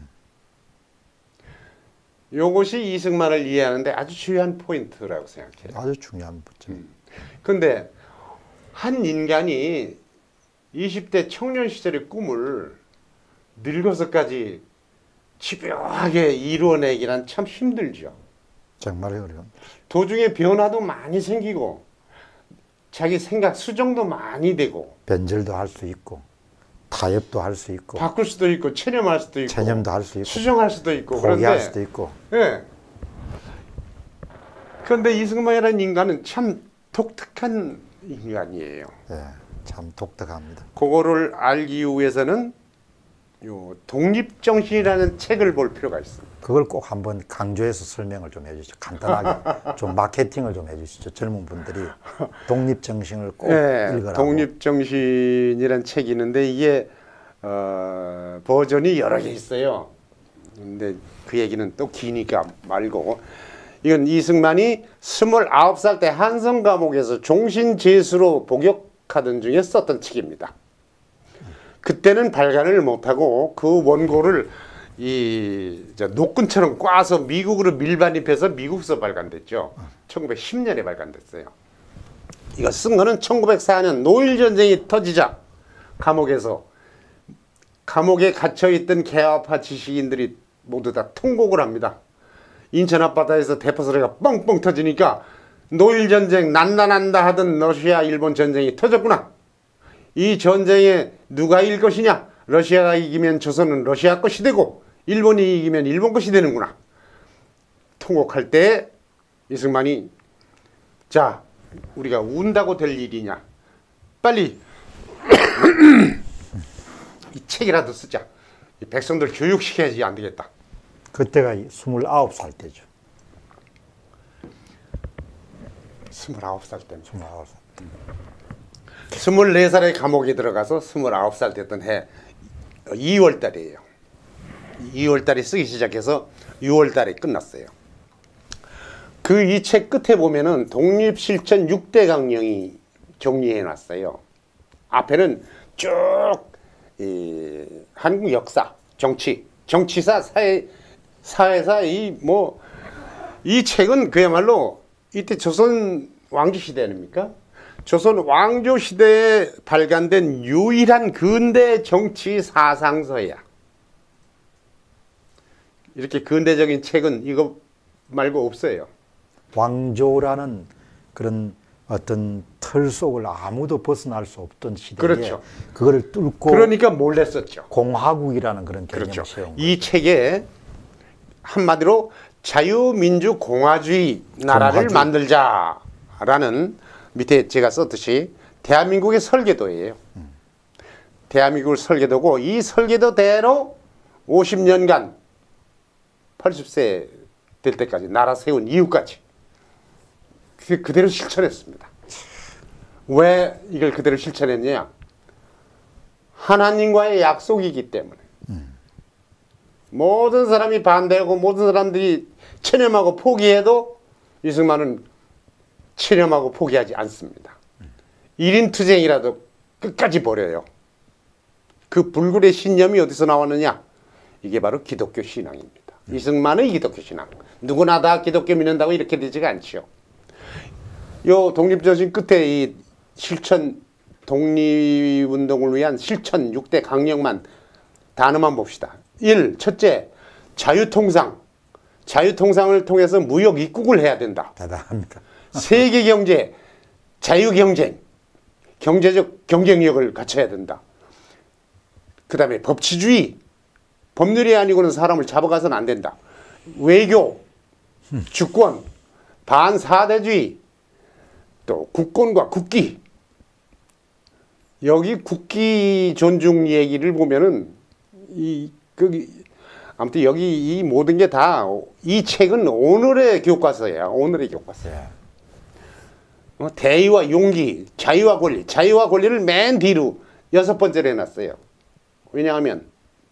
요것이 이승만을 이해하는데 아주 중요한 포인트라고 생각해요. 아주 중요한 부분. 음. 근데 한 인간이 이십 대 청년 시절의 꿈을 늙어서까지 집요하게 이루어내기란 참 힘들죠. 정말 어려운. 도중에 변화도 많이 생기고 자기 생각 수정도 많이 되고 변절도 할 수 있고 타협도 할 수 있고 바꿀 수도 있고 체념할 수도 있고 체념도 할 수 있고 수정할 수도 있고 포기할 그런데 수도 있고. 예. 그런데 이승만이라는 인간은 참 독특한 인간이에요. 예, 참 독특합니다. 그거를 알기 위해서는 요 독립정신이라는 책을 볼 필요가 있습니다. 그걸 꼭 한번 강조해서 설명을 좀 해주시죠. 간단하게 좀 마케팅을 좀 해주시죠. 젊은 분들이 독립정신을 꼭 네, 읽으라고. 독립정신이라는 책이 있는데 이게 어, 버전이 여러 개 있어요. 근데 그 얘기는 또 기니까 말고 이건 이승만이 스물아홉 살 때 한성 감옥에서 종신제수로 복역하던 중에 썼던 책입니다. 그때는 발간을 못하고 그 원고를 이 노끈처럼 꽈서 미국으로 밀반입해서 미국서 발간됐죠. 천구백십 년에 발간됐어요. 이거 쓴 거는 천구백사 년 노일전쟁이 터지자 감옥에서 감옥에 갇혀있던 개화파 지식인들이 모두 다 통곡을 합니다. 인천 앞바다에서 대포 소리가 뻥뻥 터지니까 노일전쟁 난난한다 하던 러시아 일본 전쟁이 터졌구나. 이 전쟁에 누가 이길 것이냐? 러시아가 이기면 조선은 러시아 것이 되고 일본이 이기면 일본 것이 되는구나. 통곡할 때 이승만이 자 우리가 운다고 될 일이냐? 빨리 이 책이라도 쓰자. 이 백성들 교육시켜야지 안 되겠다. 그때가 스물아홉 살 때죠. 스물아홉 살 때입니다. 스물아홉 살. 스물네 살에 감옥에 들어가서 스물아홉 살 됐던 해 이월 달이에요. 이월 달에 쓰기 시작해서 유월 달에 끝났어요. 그 이 책 끝에 보면은 독립실천 육 대 강령이 정리해 놨어요. 앞에는 쭉 이 한국 역사, 정치, 정치사, 사회, 사회사 이 뭐 이 책은 그야말로 이때 조선 왕조 시대 아닙니까? 조선 왕조 시대에 발간된 유일한 근대 정치 사상서야. 이렇게 근대적인 책은 이거 말고 없어요. 왕조라는 그런 어떤 틀 속을 아무도 벗어날 수 없던 시대에 그렇죠. 그거를 뚫고 그러니까 몰래 썼죠. 공화국이라는 그런 개념을 그렇죠. 세운 이 거죠. 책에 한마디로 자유민주공화주의 나라를 공화주의. 만들자라는 밑에 제가 썼듯이 대한민국의 설계도예요. 음. 대한민국을 설계도고 이 설계도대로 오십 년간 팔십 세 될 때까지 나라 세운 이유까지 그 그대로 실천했습니다. 왜 이걸 그대로 실천했냐? 하나님과의 약속이기 때문에. 음. 모든 사람이 반대하고 모든 사람들이 체념하고 포기해도 이승만은 체념하고 포기하지 않습니다. 음. 일인투쟁이라도 끝까지 벌여요. 그 불굴의 신념이 어디서 나왔느냐? 이게 바로 기독교 신앙입니다. 음. 이승만의 기독교 신앙. 누구나 다 기독교 믿는다고 이렇게 되지가 않죠. 요 독립전신 끝에 이 실천 독립운동을 위한 실천 육 대 강령만 단어만 봅시다. 일. 첫째, 자유통상. 자유통상을 통해서 무역 입국을 해야 된다. 대단합니다. 세계경제, 자유경쟁, 경제적 경쟁력을 갖춰야 된다. 그 다음에 법치주의, 법률이 아니고는 사람을 잡아가서는 안 된다. 외교, 주권, 반사대주의, 또 국권과 국기. 여기 국기 존중 얘기를 보면은 이 그 아무튼 여기 이 모든 게 다 이 책은 오늘의 교과서야. 오늘의 교과서. 예. 어, 대의와 용기, 자유와 권리, 자유와 권리를 맨 뒤로 여섯 번째로 해놨어요. 왜냐하면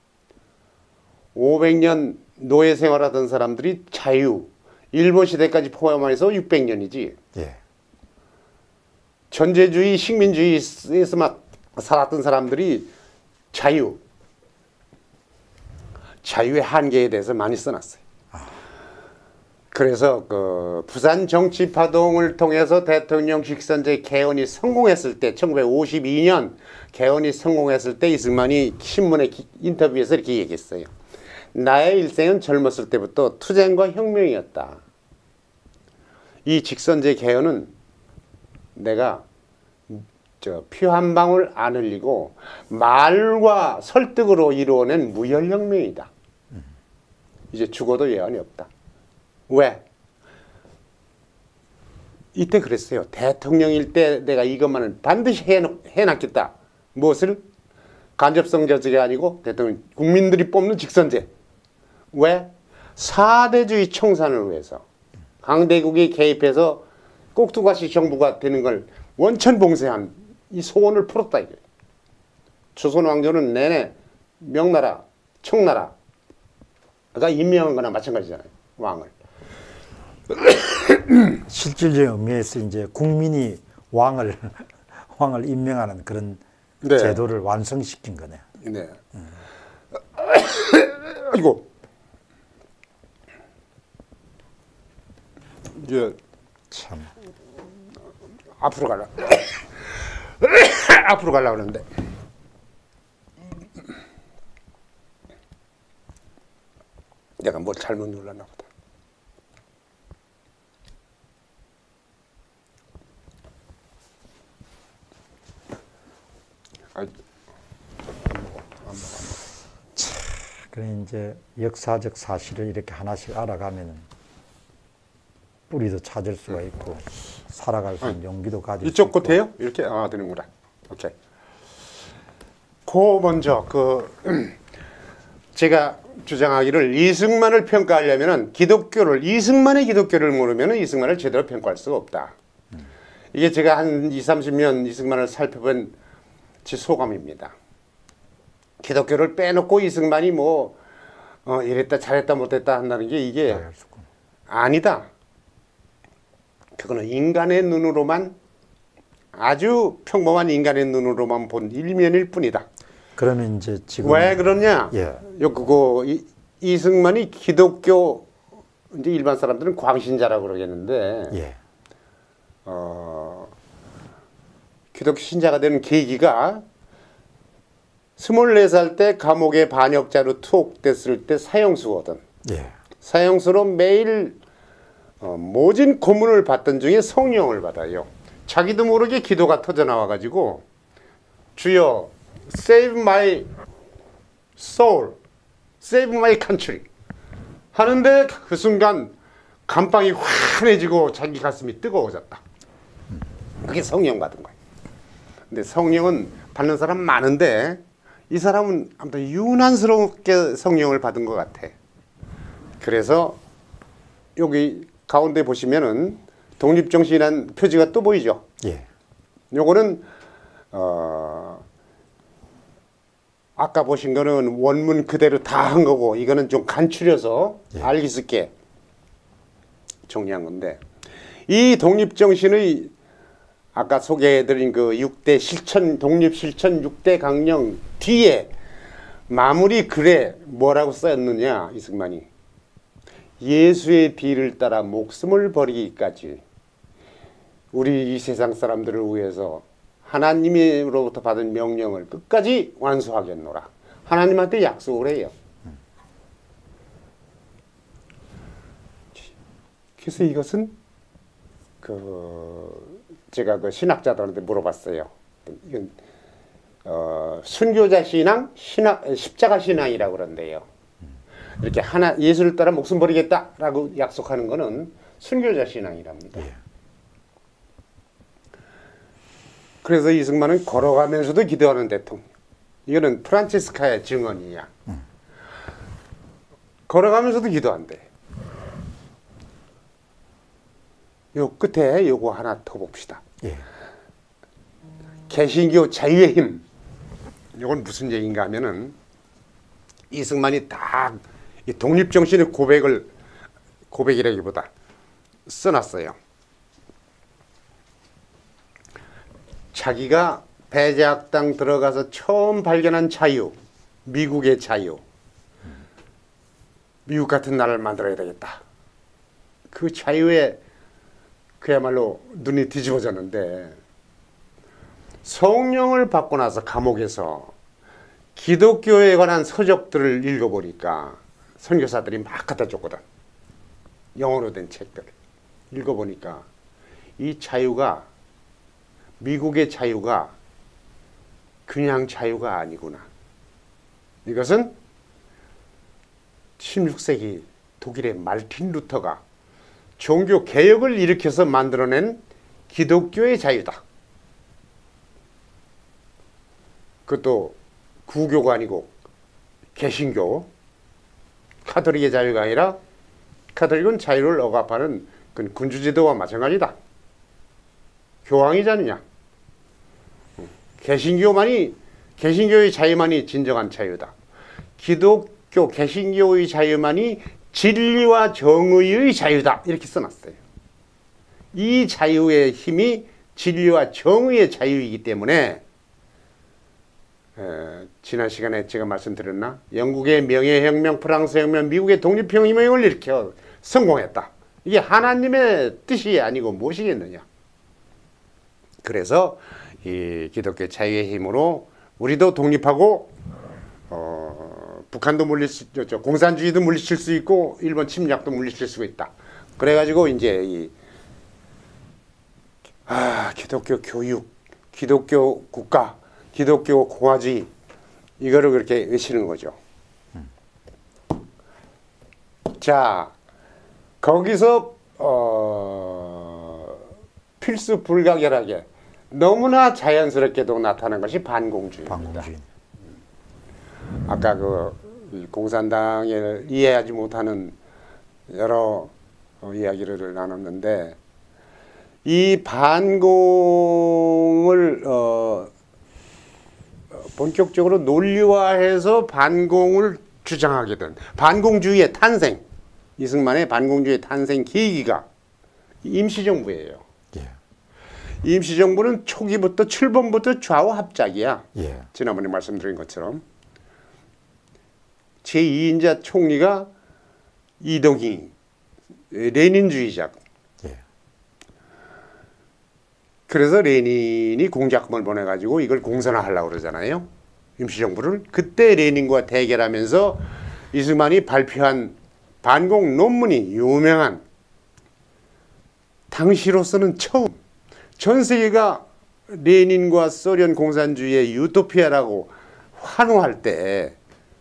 오백 년 노예 생활하던 사람들이 자유, 일본 시대까지 포함해서 육백 년이지. 예. 전제주의, 식민주의에서만 살았던 사람들이 자유, 자유의 한계에 대해서 많이 써놨어요. 그래서 그 부산 정치 파동을 통해서 대통령 직선제 개헌이 성공했을 때, 천구백오십이 년 개헌이 성공했을 때 이승만이 신문의 인터뷰에서 이렇게 얘기했어요. 나의 일생은 젊었을 때부터 투쟁과 혁명이었다. 이 직선제 개헌은 내가 저 피 한 방울 안 흘리고 말과 설득으로 이루어낸 무혈혁명이다. 이제 죽어도 예언이 없다. 왜? 이때 그랬어요. 대통령일 때 내가 이것만은 반드시 해놓, 해놨겠다. 무엇을? 간접성 저지가 아니고 대통령, 국민들이 뽑는 직선제. 왜? 사대주의 청산을 위해서 강대국이 개입해서 꼭두가시 정부가 되는 걸 원천 봉쇄한 이 소원을 풀었다 이거예요. 조선 왕조는 내내 명나라, 청나라가 임명한 거나 마찬가지잖아요. 왕을. 실질적인 의미에서 이제 국민이 왕을 왕을 임명하는 그런 네. 제도를 완성시킨 거네요. 네. 음. 아이고. 이제 참 앞으로 가려. 앞으로 가려고 그러는데. 내가 뭘 잘못 눌렀나 보다. 아, 안 먹어, 안 먹어. 그래 이제 역사적 사실을 이렇게 하나씩 알아가면은 뿌리도 찾을 수가 있고 살아갈 수 있는 용기도 가질 수 이쪽 있고. 거 돼요? 이렇게 아 되는구나. 오케이. 그 먼저 그 제가 주장하기를 이승만을 평가하려면은 기독교를 이승만의 기독교를 모르면은 이승만을 제대로 평가할 수가 없다. 음. 이게 제가 한 이삼십 년 이승만을 살펴본 제 소감입니다. 기독교를 빼놓고 이승만이 뭐 어, 이랬다 잘했다 못했다 한다는 게 이게 아니다. 그거는 인간의 눈으로만 아주 평범한 인간의 눈으로만 본 일면일 뿐이다. 그러면 이제 지금 왜 그러냐? 예. 요 그거 이, 이승만이 기독교 이제 일반 사람들은 광신자라고 그러겠는데 예. 어, 기독교 신자가 되는 계기가 스물네 살 때 감옥에 반역자로 투옥됐을 때 사형수거든. 예. 사형수로 매일 어, 모진 고문을 받던 중에 성령을 받아요. 자기도 모르게 기도가 터져 나와가지고 주여 save my soul, save my country 하는데 그 순간 감방이 환해지고 자기 가슴이 뜨거워졌다. 그게 성령 받은 거예요. 근데 성령은 받는 사람 많은데 이 사람은 아무튼 유난스럽게 성령을 받은 것 같아. 그래서 여기 가운데 보시면은 독립정신이라는 표지가 또 보이죠. 예. 요거는 어 아까 보신 거는 원문 그대로 다 한 거고 이거는 좀 간추려서 예. 알기 쉽게 정리한 건데 이 독립정신의 아까 소개해드린 그 육 대 실천 독립실천 육 대 강령 뒤에 마무리 글에 뭐라고 써있느냐 이승만이 예수의 비를 따라 목숨을 버리기까지 우리 이 세상 사람들을 위해서 하나님으로부터 받은 명령을 끝까지 완수하겠노라. 하나님한테 약속을 해요. 그래서 이것은 그 제가 그 신학자들한테 물어봤어요. 이건 어, 순교자 신앙, 신학, 십자가 신앙이라고 그런대요. 이렇게 하나 예수를 따라 목숨 버리겠다라고 약속하는 것은 순교자 신앙이랍니다. 예. 그래서 이승만은 걸어가면서도 기도하는 대통령. 이거는 프란치스카의 증언이야. 음. 걸어가면서도 기도한대. 요 끝에 요거 하나 더 봅시다. 예. 개신교 자유의 힘. 이건 무슨 얘기인가 하면은 이승만이 다 이 독립정신의 고백을 고백이라기보다 써놨어요. 자기가 배제학당 들어가서 처음 발견한 자유, 미국의 자유. 미국 같은 나라를 만들어야 되겠다. 그 자유에 그야말로 눈이 뒤집어졌는데 성령을 받고 나서 감옥에서 기독교에 관한 서적들을 읽어보니까 선교사들이 막 갖다 줬거든. 영어로 된 책들 읽어보니까 이 자유가 미국의 자유가 그냥 자유가 아니구나. 이것은 십육 세기 독일의 말틴 루터가 종교 개혁을 일으켜서 만들어낸 기독교의 자유다. 그것도 구교가 아니고 개신교, 카톨릭의 자유가 아니라 카톨릭은 자유를 억압하는 그 군주제도와 마찬가지다. 교황이잖느냐. 개신교만이 개신교의 자유만이 진정한 자유다. 기독교 개신교의 자유만이 진리와 정의의 자유다. 이렇게 써놨어요. 이 자유의 힘이 진리와 정의의 자유이기 때문에 에, 지난 시간에 제가 말씀드렸나? 영국의 명예혁명, 프랑스 혁명, 미국의 독립혁명을 일으켜 성공했다. 이게 하나님의 뜻이 아니고 무엇이겠느냐. 그래서 이 기독교 자유의 힘으로 우리도 독립하고 어, 북한도 물리칠, 저, 공산주의도 물리칠 수 있고 일본 침략도 물리칠 수 있다. 그래가지고 이제 이 아, 기독교 교육, 기독교 국가, 기독교 공화주의 이거를 그렇게 외치는 거죠. 음. 자, 거기서 어, 필수 불가결하게 너무나 자연스럽게도 나타난 것이 반공주의입니다. 반공주의. 아까 그 공산당을 이해하지 못하는 여러 어, 이야기를 나눴는데 이 반공을 어, 본격적으로 논리화해서 반공을 주장하게 된 반공주의의 탄생, 이승만의 반공주의의 탄생 계기가 임시정부예요. 예. 임시정부는 초기부터 출범부터 좌우합작이야. 예. 지난번에 말씀드린 것처럼 제이 인자 총리가 이동희 레닌주의자. 예. 그래서 레닌이 공작금을 보내가지고 이걸 공산화하려고 그러잖아요. 임시정부를. 그때 레닌과 대결하면서 이승만이 발표한 반공 논문이 유명한, 당시로서는 처음 전 세계가 레닌과 소련 공산주의의 유토피아라고 환호할 때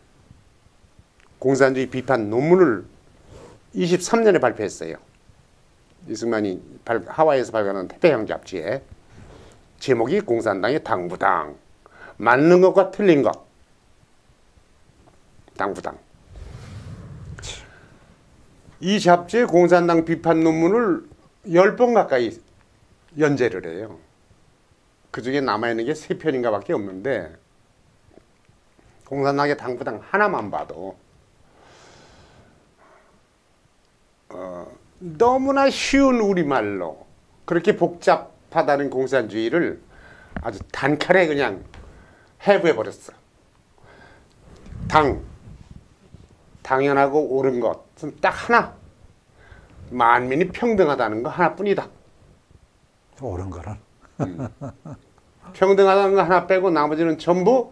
공산주의 비판 논문을 이십삼 년에 발표했어요. 이승만이 발, 하와이에서 발간한 태평양 잡지에 제목이 공산당의 당부당, 맞는 것과 틀린 것, 당부당. 이 잡지에 공산당 비판 논문을 열 번 가까이 연재를 해요. 그 중에 남아있는 게 세 편인가 밖에 없는데 공산당의 당부당 하나만 봐도 어, 너무나 쉬운 우리말로 그렇게 복잡하다는 공산주의를 아주 단칼에 그냥 해부해버렸어. 당, 당연하고 옳은 것은 딱 하나, 만민이 평등하다는 거 하나뿐이다. 옳은 거는 음. 평등하다는 거 하나 빼고 나머지는 전부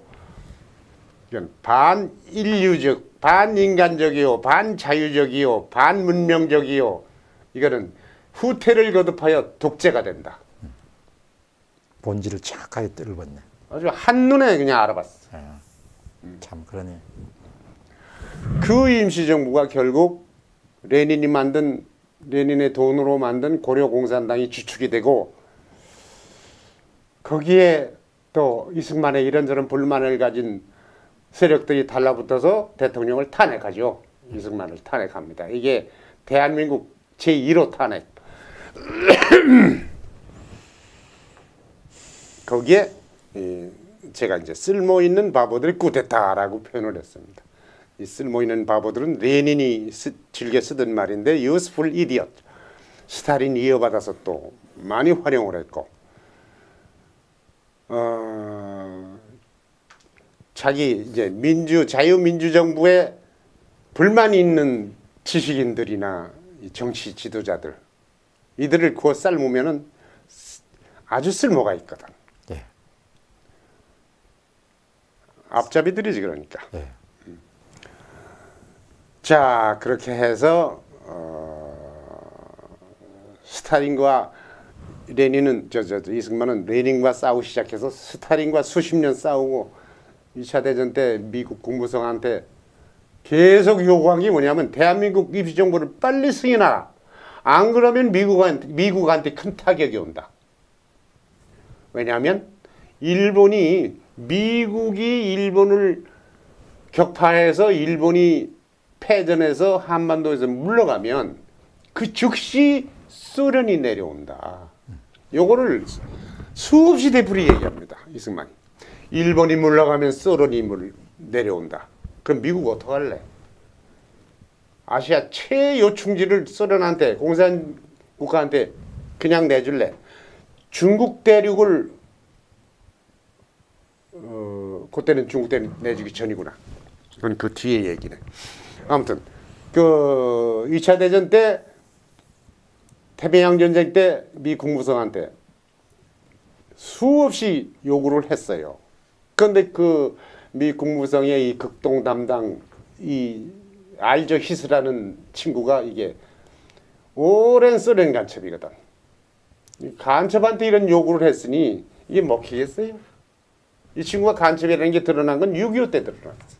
반인류적, 반인간적이요, 반자유적이요, 반문명적이요. 이거는 후퇴를 거듭하여 독재가 된다. 본질을 정확하게 뚫었네. 아주 한눈에 그냥 알아봤어. 예. 참 그러니. 그 임시정부가 결국 레닌이 만든 레닌의 돈으로 만든 고려공산당이 주축이 되고 거기에 또 이승만의 이런저런 불만을 가진 세력들이 달라붙어서 대통령을 탄핵하죠. 이승만을 탄핵합니다. 이게 대한민국 제일 호 탄핵. 거기에 제가 이제 쓸모 있는 바보들이 쿠데타라고 표현을 했습니다. 이 쓸모 있는 바보들은 레닌이 쓰, 즐겨 쓰던 말인데 useful idiot. 스탈린이 이어받아서 또 많이 활용을 했고 어, 자기 이제 민주 자유민주 정부에 불만이 있는 지식인들이나 정치 지도자들 이들을 구워 삶으면은 아주 쓸모가 있거든. 예. 앞잡이들이지 그러니까. 예. 자 그렇게 해서 어, 스탈린과 레닌은 저, 저, 저 이승만은 레닌과 싸우기 시작해서 스탈린과 수십 년 싸우고 이 차 대전 때 미국 국무성한테 계속 요구한 게 뭐냐면 대한민국 임시정부를 빨리 승인하라. 안 그러면 미국한테, 미국한테 큰 타격이 온다. 왜냐하면 일본이 미국이 일본을 격파해서 일본이 패전해서 한반도에서 물러가면 그 즉시 소련이 내려온다. 요거를 수없이 되풀이 얘기합니다. 이승만이. 일본이 물러가면 소련이 물 내려온다. 그럼 미국 어떡할래? 아시아 최요충지를 소련한테 공산국가한테 그냥 내줄래? 중국 대륙을 어, 그때는 중국 대륙 내주기 전이구나. 그건 그 뒤에 얘기네. 아무튼 그 이 차 대전 때 태평양 전쟁 때 미 국무성한테 수없이 요구를 했어요. 그런데 그 미 국무성의 이 극동 담당 이 알저 히스라는 친구가 이게 오랜 소련 간첩이거든. 간첩한테 이런 요구를 했으니 이게 먹히겠어요? 이 친구가 간첩이라는 게 드러난 건 육이오 때 드러났어.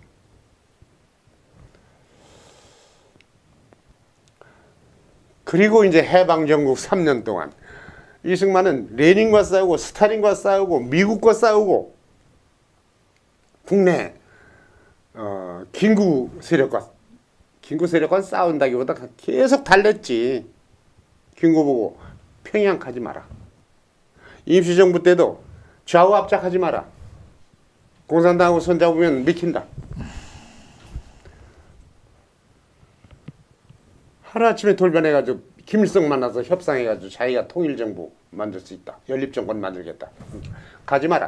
그리고 이제 해방정국 삼 년 동안 이승만은 레닌과 싸우고 스탈린과 싸우고 미국과 싸우고 국내 어, 긴구 세력과 긴구 세력과 싸운다기보다 계속 달랬지. 긴구 보고 평양 가지 마라. 임시정부 때도 좌우 압착하지 마라. 공산당하고 손잡으면 미킨다. 하루아침에 돌변해가지고 김일성 만나서 협상해가지고 자기가 통일정부 만들 수 있다. 연립정권 만들겠다. 가지 마라.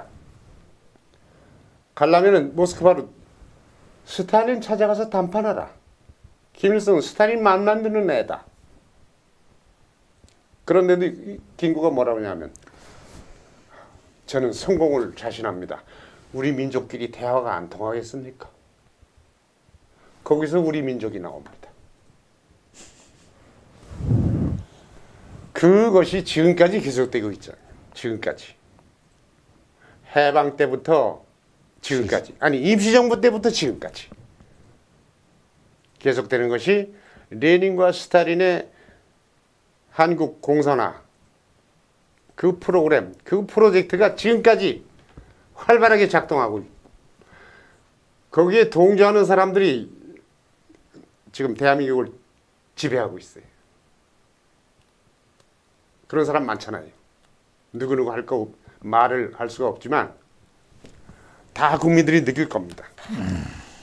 가려면은 모스크바로 스탈린 찾아가서 담판하라. 김일성은 스탈린 만 만드는 애다. 그런데도 김구가 뭐라고 하냐면 저는 성공을 자신합니다. 우리 민족끼리 대화가 안 통하겠습니까? 거기서 우리 민족이 나옵니다. 그것이 지금까지 계속되고 있잖아요. 지금까지. 해방 때부터 지금까지. 아니 임시정부 때부터 지금까지. 계속되는 것이 레닌과 스탈린의 한국 공산화 그 프로그램, 그 프로젝트가 지금까지 활발하게 작동하고 거기에 동조하는 사람들이 지금 대한민국을 지배하고 있어요. 그런 사람 많잖아요. 누구누구 할 거 말을 할 수가 없지만 다 국민들이 느낄 겁니다. 음.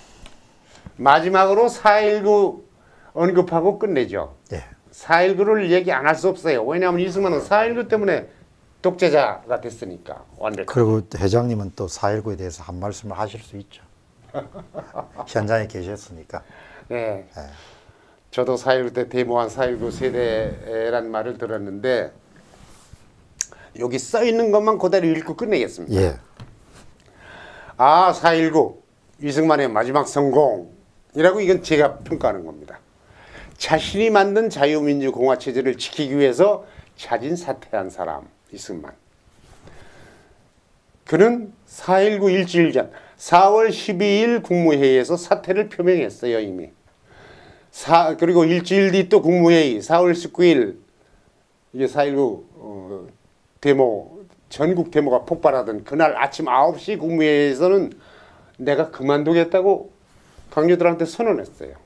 마지막으로 사 일구 언급하고 끝내죠. 예. 사 일구를 얘기 안 할 수 없어요. 왜냐하면 이승만은 사 일구 때문에 독재자가 됐으니까. 완벽하게. 그리고 회장님은 또 사 일구에 대해서 한 말씀을 하실 수 있죠. 현장에 계셨으니까. 네. 예. 저도 사 일구 때 데모한 사 일구 세대란 말을 들었는데 여기 써 있는 것만 그대로 읽고 끝내겠습니다. 예. 아, 사 일구 이승만의 마지막 성공이라고 이건 제가 평가하는 겁니다. 자신이 만든 자유민주공화 체제를 지키기 위해서 자진 사퇴한 사람 이승만. 그는 사 일구 일주일 전 사월 십이일 국무회의에서 사퇴를 표명했어요, 이미. 사, 그리고 일주일 뒤 또 국무회의, 사월 십구일, 이게 사일구 어, 데모, 전국 데모가 폭발하던 그날 아침 아홉 시 국무회의에서는 내가 그만두겠다고 강요들한테 선언했어요.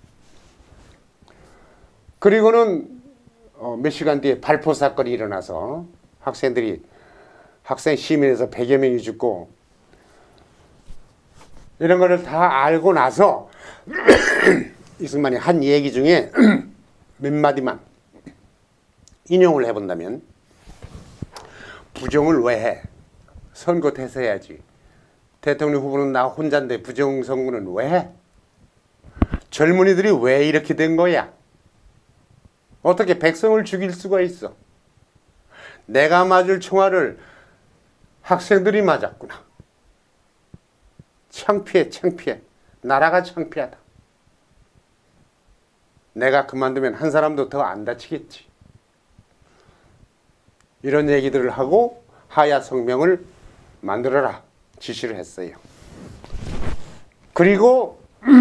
그리고는 어, 몇 시간 뒤에 발포 사건이 일어나서 학생들이 학생 시민에서 백여 명이 죽고 이런 거를 다 알고 나서 이승만이 한 얘기 중에 몇 마디만 인용을 해본다면, 부정을 왜 해? 선거 때서 해야지. 대통령 후보는 나 혼자인데 부정 선거는 왜 해? 젊은이들이 왜 이렇게 된 거야? 어떻게 백성을 죽일 수가 있어? 내가 맞을 총알을 학생들이 맞았구나. 창피해, 창피해. 나라가 창피하다. 내가 그만두면 한 사람도 더 안 다치겠지. 이런 얘기들을 하고 하야 성명을 만들어라 지시를 했어요. 그리고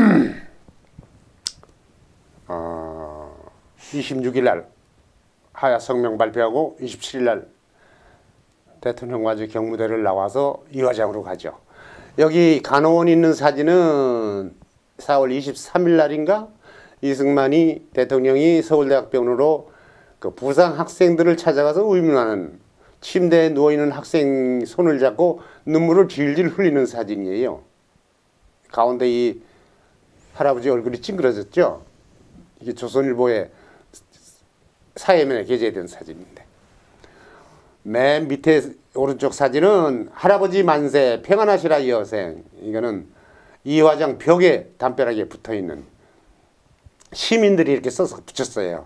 어, 이십육일 날 하야 성명 발표하고 이십칠일 날 대통령과의 경무대를 나와서 이화장으로 가죠. 여기 간호원 있는 사진은 사월 이십삼일 날인가 이승만이 대통령이 서울대학병원으로 그 부상 학생들을 찾아가서 의문하는, 침대에 누워있는 학생 손을 잡고 눈물을 질질 흘리는 사진이에요. 가운데 이 할아버지 얼굴이 찡그러졌죠. 이게 조선일보의 사회면에 게재된 사진인데, 맨 밑에 오른쪽 사진은 할아버지 만세 평안하시라 여생. 이거는 이화장 벽에 담벼락에 붙어있는, 시민들이 이렇게 써서 붙였어요.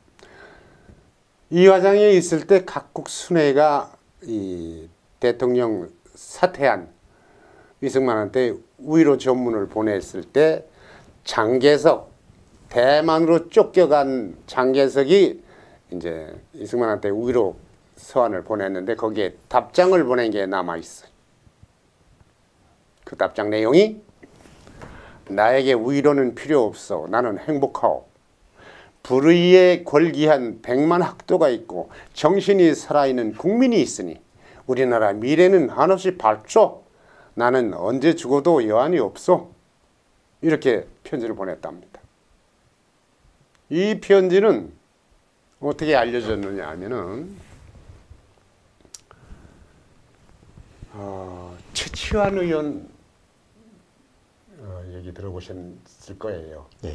이화장에 있을 때 각국 순회가 이 대통령 사퇴한 이승만한테 위로 전문을 보냈을 때 장개석, 대만으로 쫓겨간 장개석이 이제 이승만한테 위로 서한을 보냈는데 거기에 답장을 보낸 게 남아있어요. 그 답장 내용이 나에게 위로는 필요 없어. 나는 행복하오. 불의에 골기한 백만 학도가 있고 정신이 살아있는 국민이 있으니 우리나라 미래는 한없이 밝죠. 나는 언제 죽어도 여한이 없어. 이렇게 편지를 보냈답니다. 이 편지는 어떻게 알려졌느냐 하면은 어, 최치환 의원 어, 얘기 들어보셨을 거예요. 예.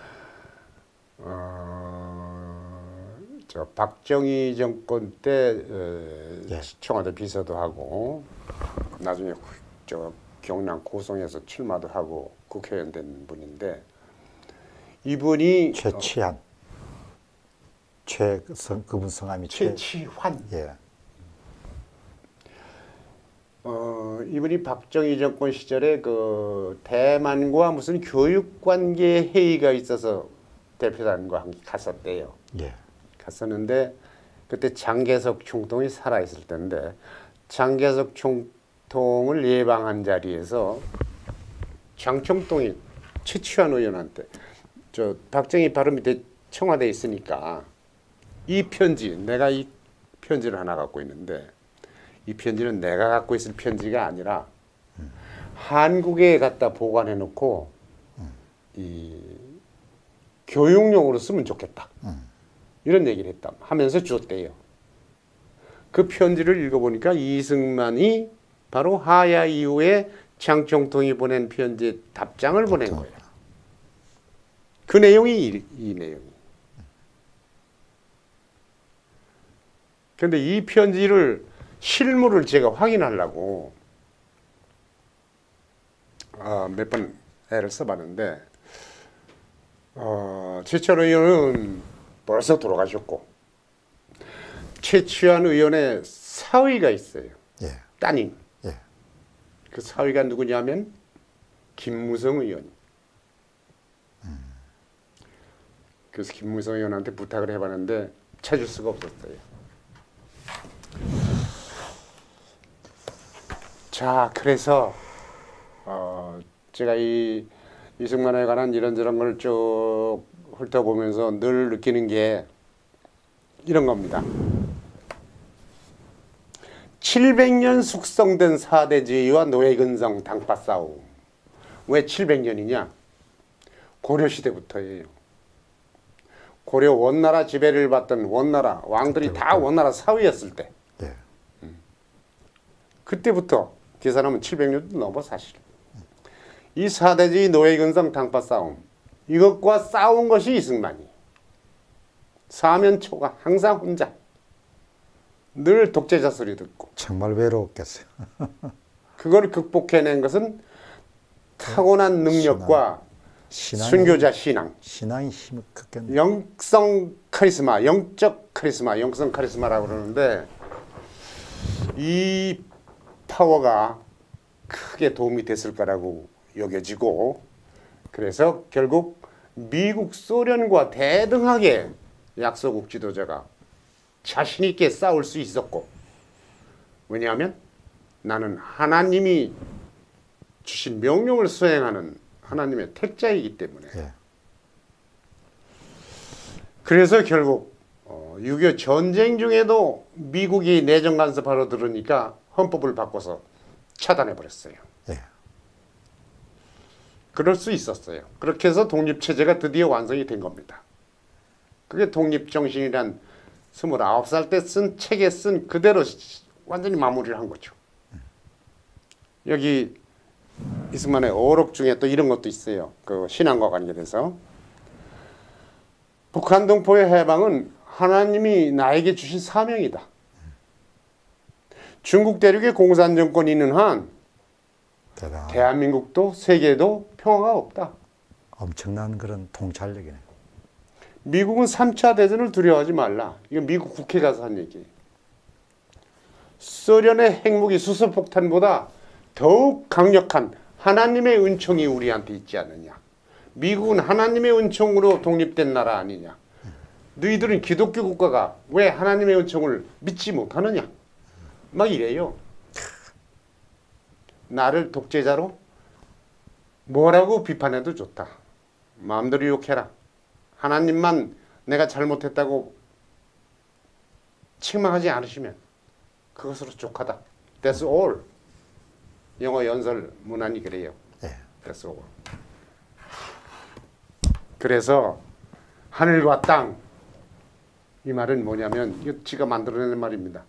어, 저 박정희 정권 때 어, 예. 청와대 비서도 하고 나중에 저 경남 고성에서 출마도 하고 국회의원 된 분인데, 이분이 최치한, 최 성, 그분 성함이 최. 최치환. 예. 어, 이분이 박정희 정권 시절에 그 대만과 무슨 교육관계 회의가 있어서 대표단과 함께 갔었대요. 예. 갔었는데 그때 장개석 총통이 살아있을 텐데 장개석 총통을 예방한 자리에서 장총통이 최치환 의원한테 저 박정희 바로 밑에 청와대에 있으니까 이 편지, 내가 이 편지를 하나 갖고 있는데 이 편지는 내가 갖고 있을 편지가 아니라 음. 한국에 갖다 보관해 놓고 음. 이 교육용으로 쓰면 좋겠다. 음. 이런 얘기를 했다 하면서 줬대요. 그 편지를 읽어보니까 이승만이 바로 하야 이후에 장총통이 보낸 편지에 답장을 보낸 거예요. 그 내용이 이, 이 내용이. 그런데 이 편지를 실물을 제가 확인하려고 어, 몇 번 애를 써봤는데 어, 최치환 의원은 벌써 돌아가셨고 최치환 의원의 사위가 있어요. 예. 따님. 예. 그 사위가 누구냐면 김무성 의원. 음. 그래서 김무성 의원한테 부탁을 해봤는데 찾을 수가 없었어요. 자, 그래서 어, 제가 이 이승만에 관한 이런저런 걸 쭉 훑어보면서 늘 느끼는 게 이런 겁니다. 칠백 년 숙성된 사대주의와 노예근성 당파 싸움. 왜 칠백 년이냐? 고려시대부터예요. 고려 원나라 지배를 받던 원나라 왕들이 그때부터. 다 원나라 사위였을 때, 네. 그때부터 계산하면 칠백 년도 넘어 사실. 이 사대주의 노예근성 당파 싸움, 이것과 싸운 것이 이승만이. 사면초가 항상 혼자, 늘 독재자 소리 듣고. 정말 외로웠겠어요. 그걸 극복해낸 것은 타고난 능력과 신앙이, 순교자 신앙, 신앙이 힘을 크겠네. 영성 카리스마, 영적 카리스마, 영성 카리스마라고 그러는데 이 파워가 크게 도움이 됐을 거라고 여겨지고, 그래서 결국 미국, 소련과 대등하게 약소국 지도자가 자신 있게 싸울 수 있었고, 왜냐하면 나는 하나님이 주신 명령을 수행하는 하나님의 택자이기 때문에. 예. 그래서 결국 어, 육이오 전쟁 중에도 미국이 내정 간섭하러 들으니까 헌법을 바꿔서 차단해 버렸어요. 예. 그럴 수 있었어요. 그렇게 해서 독립체제가 드디어 완성이 된 겁니다. 그게 독립정신이란 스물아홉 살 때 쓴 책에 쓴 그대로 완전히 마무리를 한 거죠. 여기 이승만의 어록 중에 또 이런 것도 있어요. 그 신앙과 관계돼서. 북한 동포의 해방은 하나님이 나에게 주신 사명이다. 중국 대륙에 공산정권이 있는 한 대단. 대한민국도 세계에도 평화가 없다. 엄청난 그런 통찰력이네. 미국은 삼 차 대전을 두려워하지 말라. 이건 미국 국회 가서 한 얘기예요. 소련의 핵무기 수소폭탄보다 더욱 강력한 하나님의 은총이 우리한테 있지 않느냐. 미국은 하나님의 은총으로 독립된 나라 아니냐. 너희들은 기독교 국가가 왜 하나님의 은총을 믿지 못하느냐. 막 이래요. 나를 독재자로 뭐라고 비판해도 좋다. 마음대로 욕해라. 하나님만 내가 잘못했다고 책망하지 않으시면 그것으로 족하다. That's all. 영어 연설 문안이 그래요. 예. That's all. 그래서 하늘과 땅, 이 말은 뭐냐면 이거 지가 만들어낸 말입니다.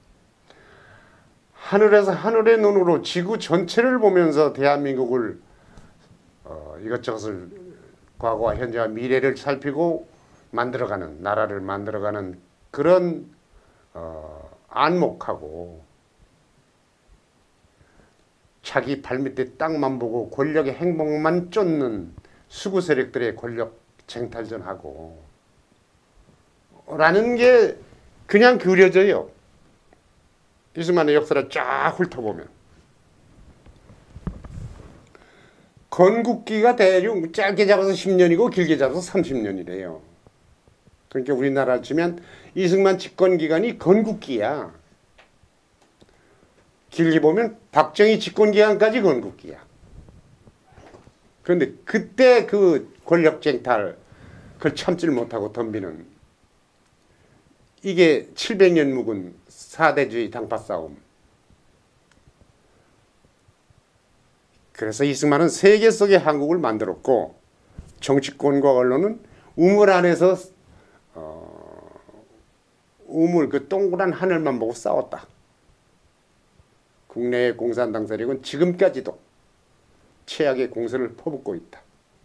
하늘에서 하늘의 눈으로 지구 전체를 보면서 대한민국을 어, 이것저것을 과거와 현재와 미래를 살피고 만들어가는, 나라를 만들어가는 그런 어, 안목하고, 자기 발밑에 땅만 보고 권력의 행복만 쫓는 수구 세력들의 권력 쟁탈전하고 라는 게 그냥 그려져요. 이승만의 역사를 쫙 훑어보면 건국기가 대략 짧게 잡아서 십 년이고 길게 잡아서 삼십 년이래요. 그러니까 우리나라로 치면 이승만 집권기간이 건국기야. 길게 보면 박정희 집권기간까지 건국기야. 그런데 그때 그 권력쟁탈 그걸 참지를 못하고 덤비는 이게 칠백 년 묵은 사대주의 당파 싸움. 그래서 이승만은 세계 속의 한국을 만들었고, 정치권과 언론은 우물 안에서 어, 우물 그 동그란 하늘만 보고 싸웠다. 국내의 공산당 세력은 지금까지도 최악의 공세를 퍼붓고 있다.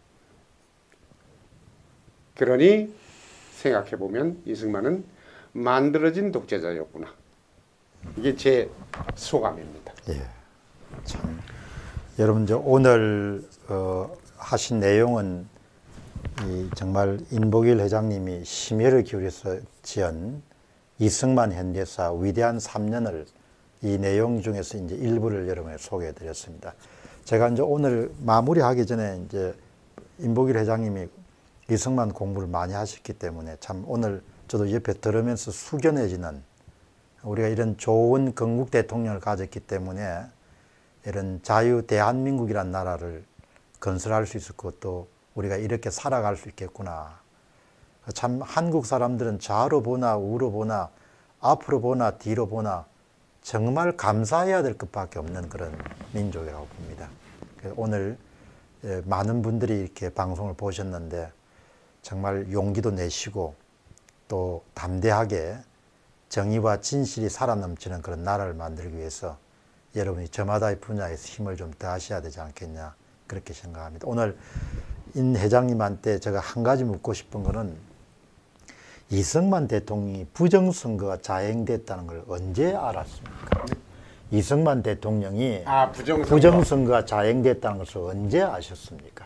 그러니 생각해보면 이승만은 만들어진 독재자였구나. 이게 제 소감입니다. 예. 참. 여러분, 저 오늘 어, 하신 내용은 이 정말 인복일 회장님이 심혈을 기울여서 지은 이승만 현대사 위대한 삼 년을 이 내용 중에서 이제 일부를 여러분에 소개해 드렸습니다. 제가 이제 오늘 마무리하기 전에 이제 인복일 회장님이 이승만 공부를 많이 하셨기 때문에 참 오늘 저도 옆에 들으면서 숙연해지는, 우리가 이런 좋은 건국 대통령을 가졌기 때문에 이런 자유 대한민국이란 나라를 건설할 수 있었고 또 우리가 이렇게 살아갈 수 있겠구나. 참 한국 사람들은 좌로 보나 우로 보나 앞으로 보나 뒤로 보나 정말 감사해야 될 것밖에 없는 그런 민족이라고 봅니다. 오늘 많은 분들이 이렇게 방송을 보셨는데 정말 용기도 내시고 또 담대하게 정의와 진실이 살아넘치는 그런 나라를 만들기 위해서 여러분이 저마다의 분야에서 힘을 좀 더하셔야 되지 않겠냐 그렇게 생각합니다. 오늘 인 회장님한테 제가 한 가지 묻고 싶은 거는 이승만 대통령이 부정선거가 자행됐다는 걸 언제 알았습니까? 이승만 대통령이 아, 부정선거. 부정선거가 자행됐다는 것을 언제 아셨습니까?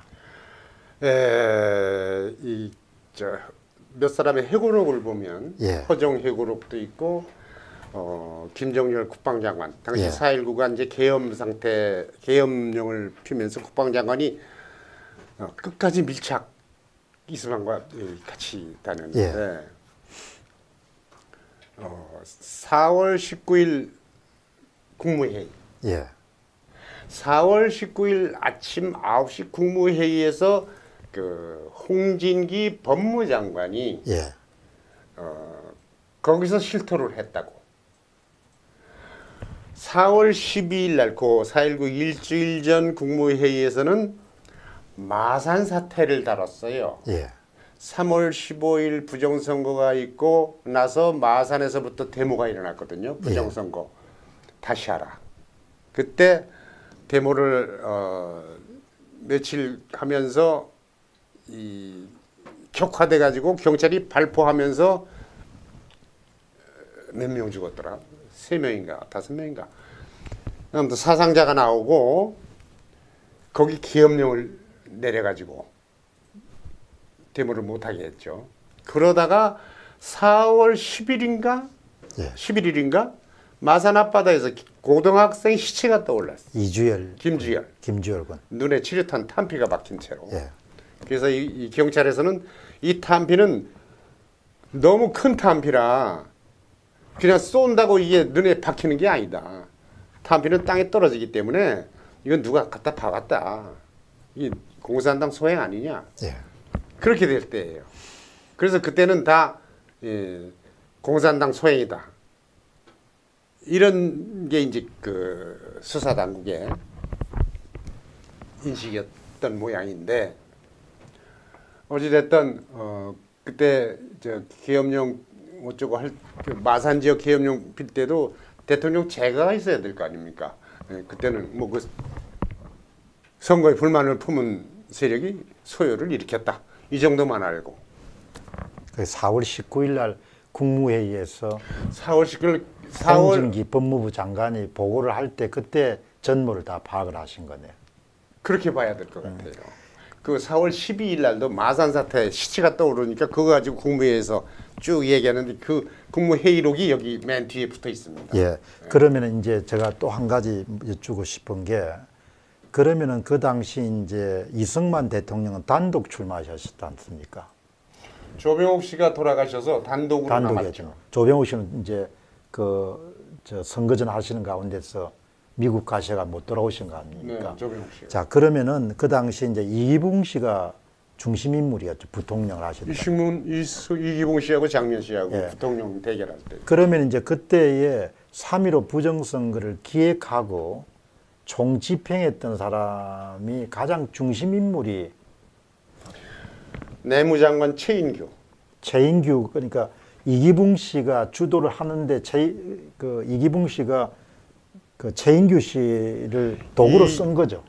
에, 이, 저, 몇 사람의 회고록을 보면 예. 허정 회고록도 있고 어, 김정열 국방장관 당시 예. 사 일구가 이제 계엄 상태 계엄령을 피면서 국방장관이 어, 끝까지 밀착 이승만과 같이 다녔는데 예. 어, 사월 십구일 국무회의 예. 사월 십구일 아침 아홉 시 국무회의에서 그 홍진기 법무장관이 예. 어, 거기서 실토를 했다고. 사월 십이일 날 그 사 일구 일주일 전 국무회의에서는 마산 사태를 다뤘어요. 예. 삼월 십오일 부정선거가 있고 나서 마산에서부터 데모가 일어났거든요. 부정선거 다시 하라. 그때 데모를 어, 며칠 하면서 이 격화돼 가지고 경찰이 발포하면서 몇 명 죽었더라? 세 명인가 다섯 명인가? 아무튼 사상자가 나오고 거기 기업령을 내려가지고 데모를 못하게 했죠. 그러다가 사월 십일인가? 예. 십일일인가? 마산 앞바다에서 고등학생 시체가 떠올랐어. 이주열. 김주열. 김주열 군. 눈에 치료탄 탄피가 박힌 채로. 예. 그래서 이, 이 경찰에서는 이 탄피는 너무 큰 탄피라 그냥 쏜다고 이게 눈에 박히는 게 아니다. 탄피는 땅에 떨어지기 때문에 이건 누가 갖다 박았다. 이 공산당 소행 아니냐. 예. 그렇게 될 때예요. 그래서 그때는 다 예, 공산당 소행이다. 이런 게 이제 그 수사 당국의 인식이었던 모양인데 어찌됐든 어 그때 저 계엄령 어쩌고 할 그 마산 지역 계엄령 필 때도 대통령 제가가 있어야 될 거 아닙니까? 예, 그때는 뭐 그 선거에 불만을 품은 세력이 소요를 일으켰다. 이 정도만 알고. 사월 십구일 날 국무회의에서 사월 십구일 사월 홍진기 법무부 장관이 보고를 할 때 그때 전모를 다 파악을 하신 거네요. 그렇게 봐야 될 것 같아요. 그 사월 십이일 날도 마산 사태 시체가 떠오르니까 그거 가지고 국무회의에서 쭉 얘기하는데 그 국무회의록이 여기 맨 뒤에 붙어 있습니다. 예. 그러면은 이제 제가 또 한 가지 여쭈고 싶은 게 그러면은 그 당시 이제 이승만 대통령은 단독 출마하셨지 않습니까? 조병옥 씨가 돌아가셔서 단독으로 단독이었죠. 남았죠. 조병욱 씨는 이제 그 저 선거전 하시는 가운데서 미국 가셔가 못 돌아오신 거 아닙니까? 네, 조병옥 씨. 자, 그러면은 그 당시 이제 이기붕 씨가 중심 인물이었죠. 부통령을 하셨다. 이식문 이수, 이기붕 씨하고 장면 씨하고 예. 부통령 대결할 때. 그러면 이제 그때에 삼 일오 부정선거를 기획하고 총 집행했던 사람이 가장 중심 인물이 내무장관 최인규. 최인규 그러니까 이기붕 씨가 주도를 하는데 최, 그 이기붕 씨가 그 최인규 씨를 도구로 이, 쓴 거죠.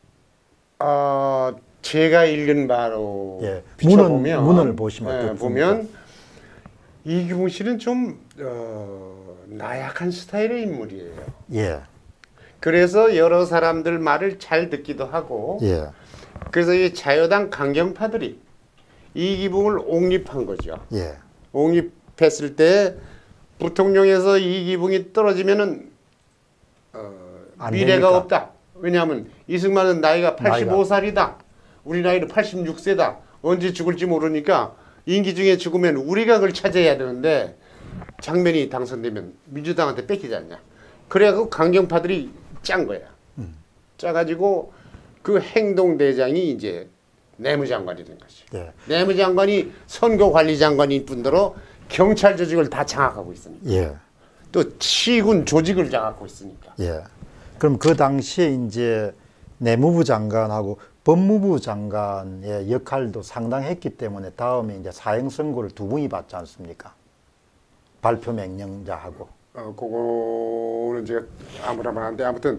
아 제가 읽은 바로 예. 비춰보면 문헌, 문헌을 보시면 예, 어떻습니까? 보면 이기붕 씨는 좀 어, 나약한 스타일의 인물이에요. 예. 그래서 여러 사람들 말을 잘 듣기도 하고 예. 그래서 이 자유당 강경파들이 이기붕을 옹립한 거죠. 예. 옹립했을 때 부통령에서 이기붕이 떨어지면은 어, 미래가 됩니까? 없다. 왜냐하면 이승만은 나이가 팔십오 살이다. 우리 나이는 팔십육 세다. 언제 죽을지 모르니까 임기 중에 죽으면 우리가 그걸 차지해야 되는데 장면이 당선되면 민주당한테 뺏기지 않냐. 그래갖고 강경파들이 짠 거야. 음. 짜가지고 그 행동대장이 이제 내무장관이 된 것이. 예. 내무장관이 선거관리장관인 뿐더러 경찰 조직을 다 장악하고 있으니까. 예. 또 치군 조직을 장악하고 있으니까. 예. 그럼 그 당시에 이제 내무부 장관하고 법무부 장관의 역할도 상당했기 때문에 다음에 이제 사형 선고를 두 분이 받지 않습니까? 발표 명령자하고. 어, 그거는 제가 아무나 말하는데 아무튼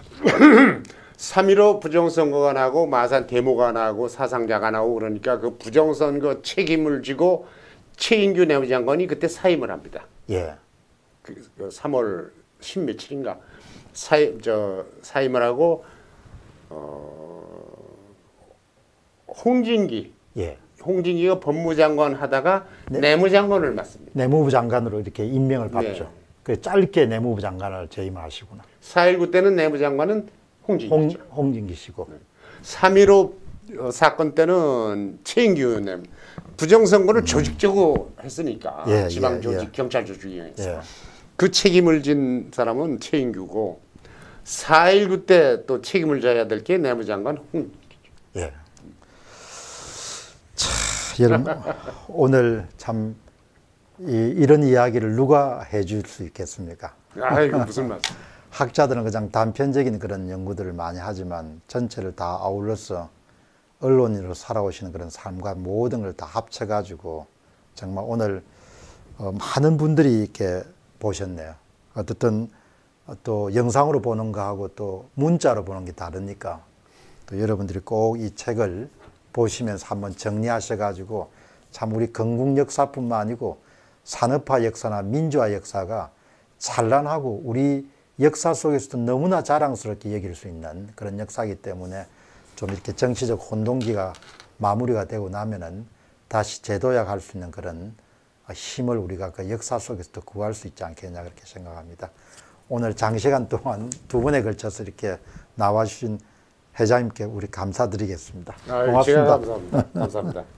삼일오 부정선거가 나고 마산 데모가 나고 사상자가 나고 그러니까 그 부정선거 책임을 지고 최인규 내무장관이 그때 사임을 합니다. 예. 그, 그 삼월 십 며칠인가 사임 저 사임을 하고 어, 홍진기 예. 홍진기가 법무장관 하다가 네. 내무장관을 맡습니다. 내무부 장관으로 이렇게 임명을 받죠. 네. 그 짧게 내무부 장관을 재임을 하시구나. 사일구 때는 내무장관은 홍진기죠. 홍, 홍진기 씨고. 삼일오 사건 때는 최인규 내 부정선거를 조직적으로 했으니까 예, 지방 예, 조직 예. 경찰 조직에서 예. 그 책임을 진 사람은 최인규고 사일구 때 또 책임을 져야 될 게 내무장관 홍진기죠. 예. 자, 여러분 오늘 참 이, 이런 이야기를 누가 해줄 수 있겠습니까? 아이고 무슨 말씀. 학자들은 그냥 단편적인 그런 연구들을 많이 하지만 전체를 다 아울러서 언론인으로 살아오시는 그런 삶과 모든 걸 다 합쳐가지고 정말 오늘 어, 많은 분들이 이렇게 보셨네요. 어떻든 또 영상으로 보는 거하고 또 문자로 보는 게 다르니까 또 여러분들이 꼭 이 책을 보시면서 한번 정리하셔가지고 참 우리 건국 역사뿐만 아니고 산업화 역사나 민주화 역사가 찬란하고 우리 역사 속에서도 너무나 자랑스럽게 여길 수 있는 그런 역사이기 때문에 좀 이렇게 정치적 혼동기가 마무리가 되고 나면은 다시 재도약할 수 있는 그런 힘을 우리가 그 역사 속에서도 구할 수 있지 않겠냐 그렇게 생각합니다. 오늘 장시간 동안 두 번에 걸쳐서 이렇게 나와주신 회장님께 우리 감사드리겠습니다. 아유, 고맙습니다. 제가 감사합니다. 감사합니다.